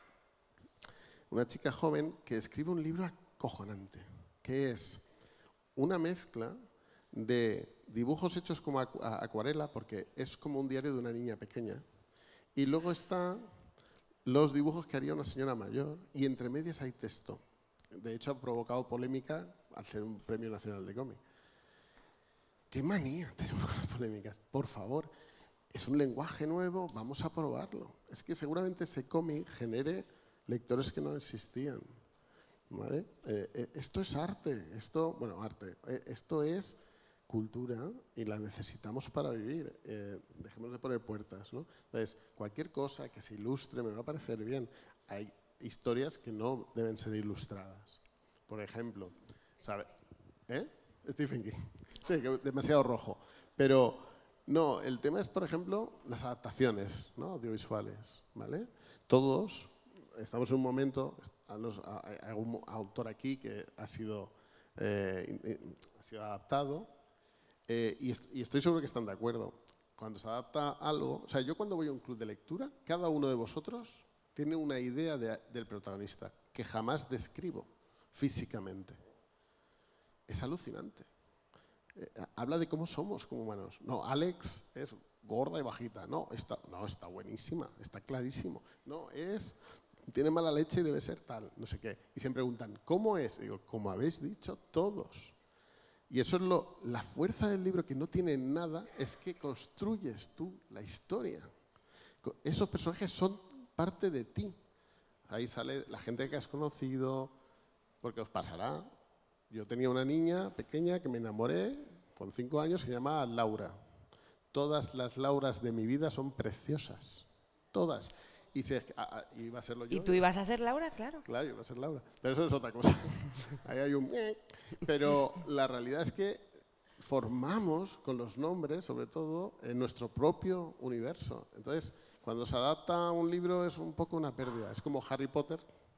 una chica joven que escribe un libro acojonante, que es una mezcla de dibujos hechos como acu acuarela, porque es como un diario de una niña pequeña, y luego está los dibujos que haría una señora mayor, y entre medias hay texto. De hecho, ha provocado polémica al ser un Premio Nacional de Cómic. ¡Qué manía tenemos con las polémicas! Por favor, es un lenguaje nuevo, vamos a probarlo. Es que seguramente ese cómic genere lectores que no existían. ¿Vale? Eh, eh, esto es arte, esto, bueno, arte, eh, esto es cultura y la necesitamos para vivir. Eh, dejemos de poner puertas, ¿no? Entonces, cualquier cosa que se ilustre me va a parecer bien. Hay historias que no deben ser ilustradas. Por ejemplo, ¿sabe? ¿Eh? Stephen King. Sí, que demasiado rojo. Pero no, el tema es, por ejemplo, las adaptaciones, ¿no? Audiovisuales, ¿vale? Todos estamos en un momento, hay algún autor aquí que ha sido, eh, ha sido adaptado. Eh, y, est y estoy seguro que están de acuerdo. Cuando se adapta algo, o sea, yo cuando voy a un club de lectura, cada uno de vosotros tiene una idea de, del protagonista que jamás describo físicamente. Es alucinante. Eh, habla de cómo somos como humanos. No, Alex es gorda y bajita. No, está, no, está buenísima, está clarísimo. No, es tiene mala leche y debe ser tal, no sé qué. Y siempre preguntan, ¿cómo es? Y digo, como habéis dicho todos. Y eso es lo, la fuerza del libro, que no tiene nada, es que construyes tú la historia. Esos personajes son parte de ti. Ahí sale la gente que has conocido, porque os pasará. Yo tenía una niña pequeña que me enamoré con cinco años, se llamaba Laura. Todas las Lauras de mi vida son preciosas, todas. Y se, a, a, iba a serlo yo. ¿Y tú ibas a ser Laura? Claro. Claro, iba a ser Laura. Pero eso es otra cosa. Ahí hay un... Pero la realidad es que formamos con los nombres, sobre todo, en nuestro propio universo. Entonces, cuando se adapta a un libro es un poco una pérdida. Es como Harry Potter.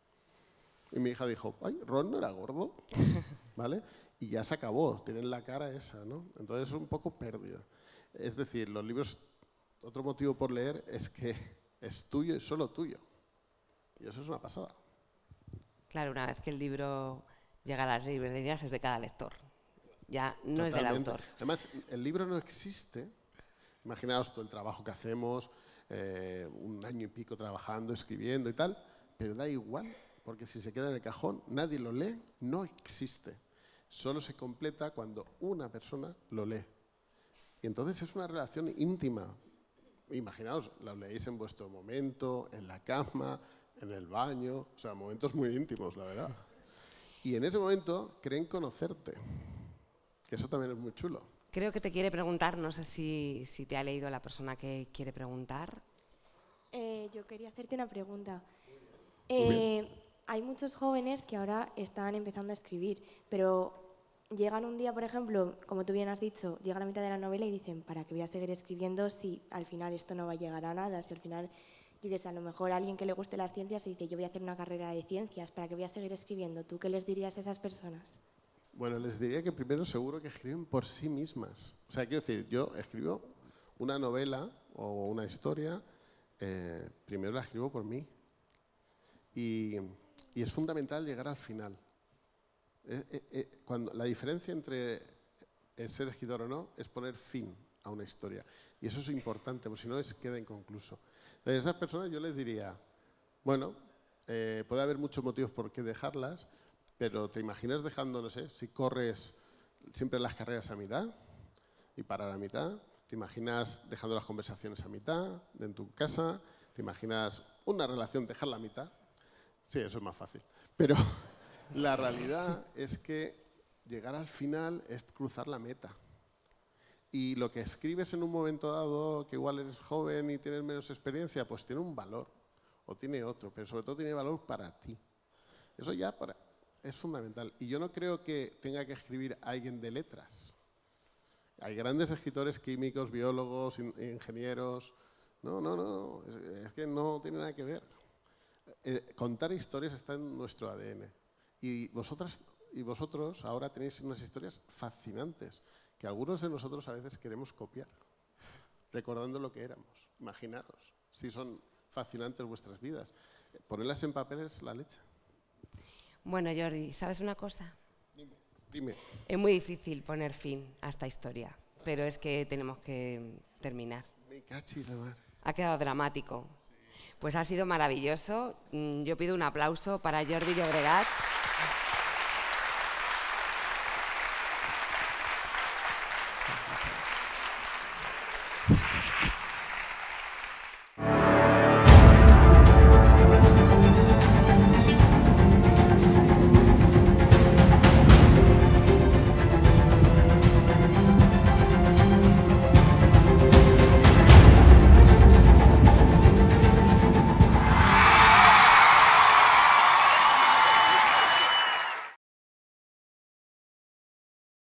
Y mi hija dijo, ay, Ron no era gordo, ¿vale? Y ya se acabó, tienen la cara esa, ¿no? Entonces es un poco pérdida. Es decir, los libros, otro motivo por leer es que es tuyo y solo tuyo. Y eso es una pasada. Claro, una vez que el libro llega a las librerías es de cada lector. Ya no Totalmente. Es del autor. Además, el libro no existe. Imaginaos todo el trabajo que hacemos, eh, un año y pico trabajando, escribiendo y tal, pero da igual, porque si se queda en el cajón, nadie lo lee, no existe. Solo se completa cuando una persona lo lee. Y entonces es una relación íntima. Imaginaos, lo leéis en vuestro momento, en la cama, en el baño, o sea, momentos muy íntimos, la verdad. Y en ese momento creen conocerte, que eso también es muy chulo. Creo que te quiere preguntar, no sé si, si te ha leído la persona que quiere preguntar. Eh, yo quería hacerte una pregunta. Eh, hay muchos jóvenes que ahora están empezando a escribir, pero llegan un día, por ejemplo, como tú bien has dicho, llega a la mitad de la novela y dicen, ¿para qué voy a seguir escribiendo si al final esto no va a llegar a nada? Si al final, dices, a lo mejor a alguien que le guste las ciencias y dice, yo voy a hacer una carrera de ciencias, ¿para qué voy a seguir escribiendo? ¿Tú qué les dirías a esas personas? Bueno, les diría que primero seguro que escriben por sí mismas. O sea, quiero decir, yo escribo una novela o una historia, eh, primero la escribo por mí. Y, y es fundamental llegar al final. Eh, eh, eh, cuando, la diferencia entre ser escritor o no es poner fin a una historia. Y eso es importante, porque si no, es, queda inconcluso. Entonces, a esas personas yo les diría, bueno, eh, puede haber muchos motivos por qué dejarlas, pero ¿te imaginas dejando, no sé, si corres siempre las carreras a mitad y parar a mitad? ¿Te imaginas dejando las conversaciones a mitad en tu casa? ¿Te imaginas una relación dejarla a mitad? Sí, eso es más fácil. Pero la realidad es que llegar al final es cruzar la meta. Y lo que escribes en un momento dado, que igual eres joven y tienes menos experiencia, pues tiene un valor, o tiene otro, pero sobre todo tiene valor para ti. Eso ya para, es fundamental. Y yo no creo que tenga que escribir alguien de letras. Hay grandes escritores químicos, biólogos, in, ingenieros. No, no, no, es, es que no tiene nada que ver. Eh, contar historias está en nuestro A D N. Y vosotras y vosotros ahora tenéis unas historias fascinantes que algunos de nosotros a veces queremos copiar, recordando lo que éramos. Imaginaros, si son fascinantes vuestras vidas. Ponerlas en papel es la leche. Bueno, Jordi, ¿sabes una cosa? Dime, dime. Es muy difícil poner fin a esta historia, pero es que tenemos que terminar. Me cachi la mar. Ha quedado dramático. Pues ha sido maravilloso. Yo pido un aplauso para Jordi Llobregat.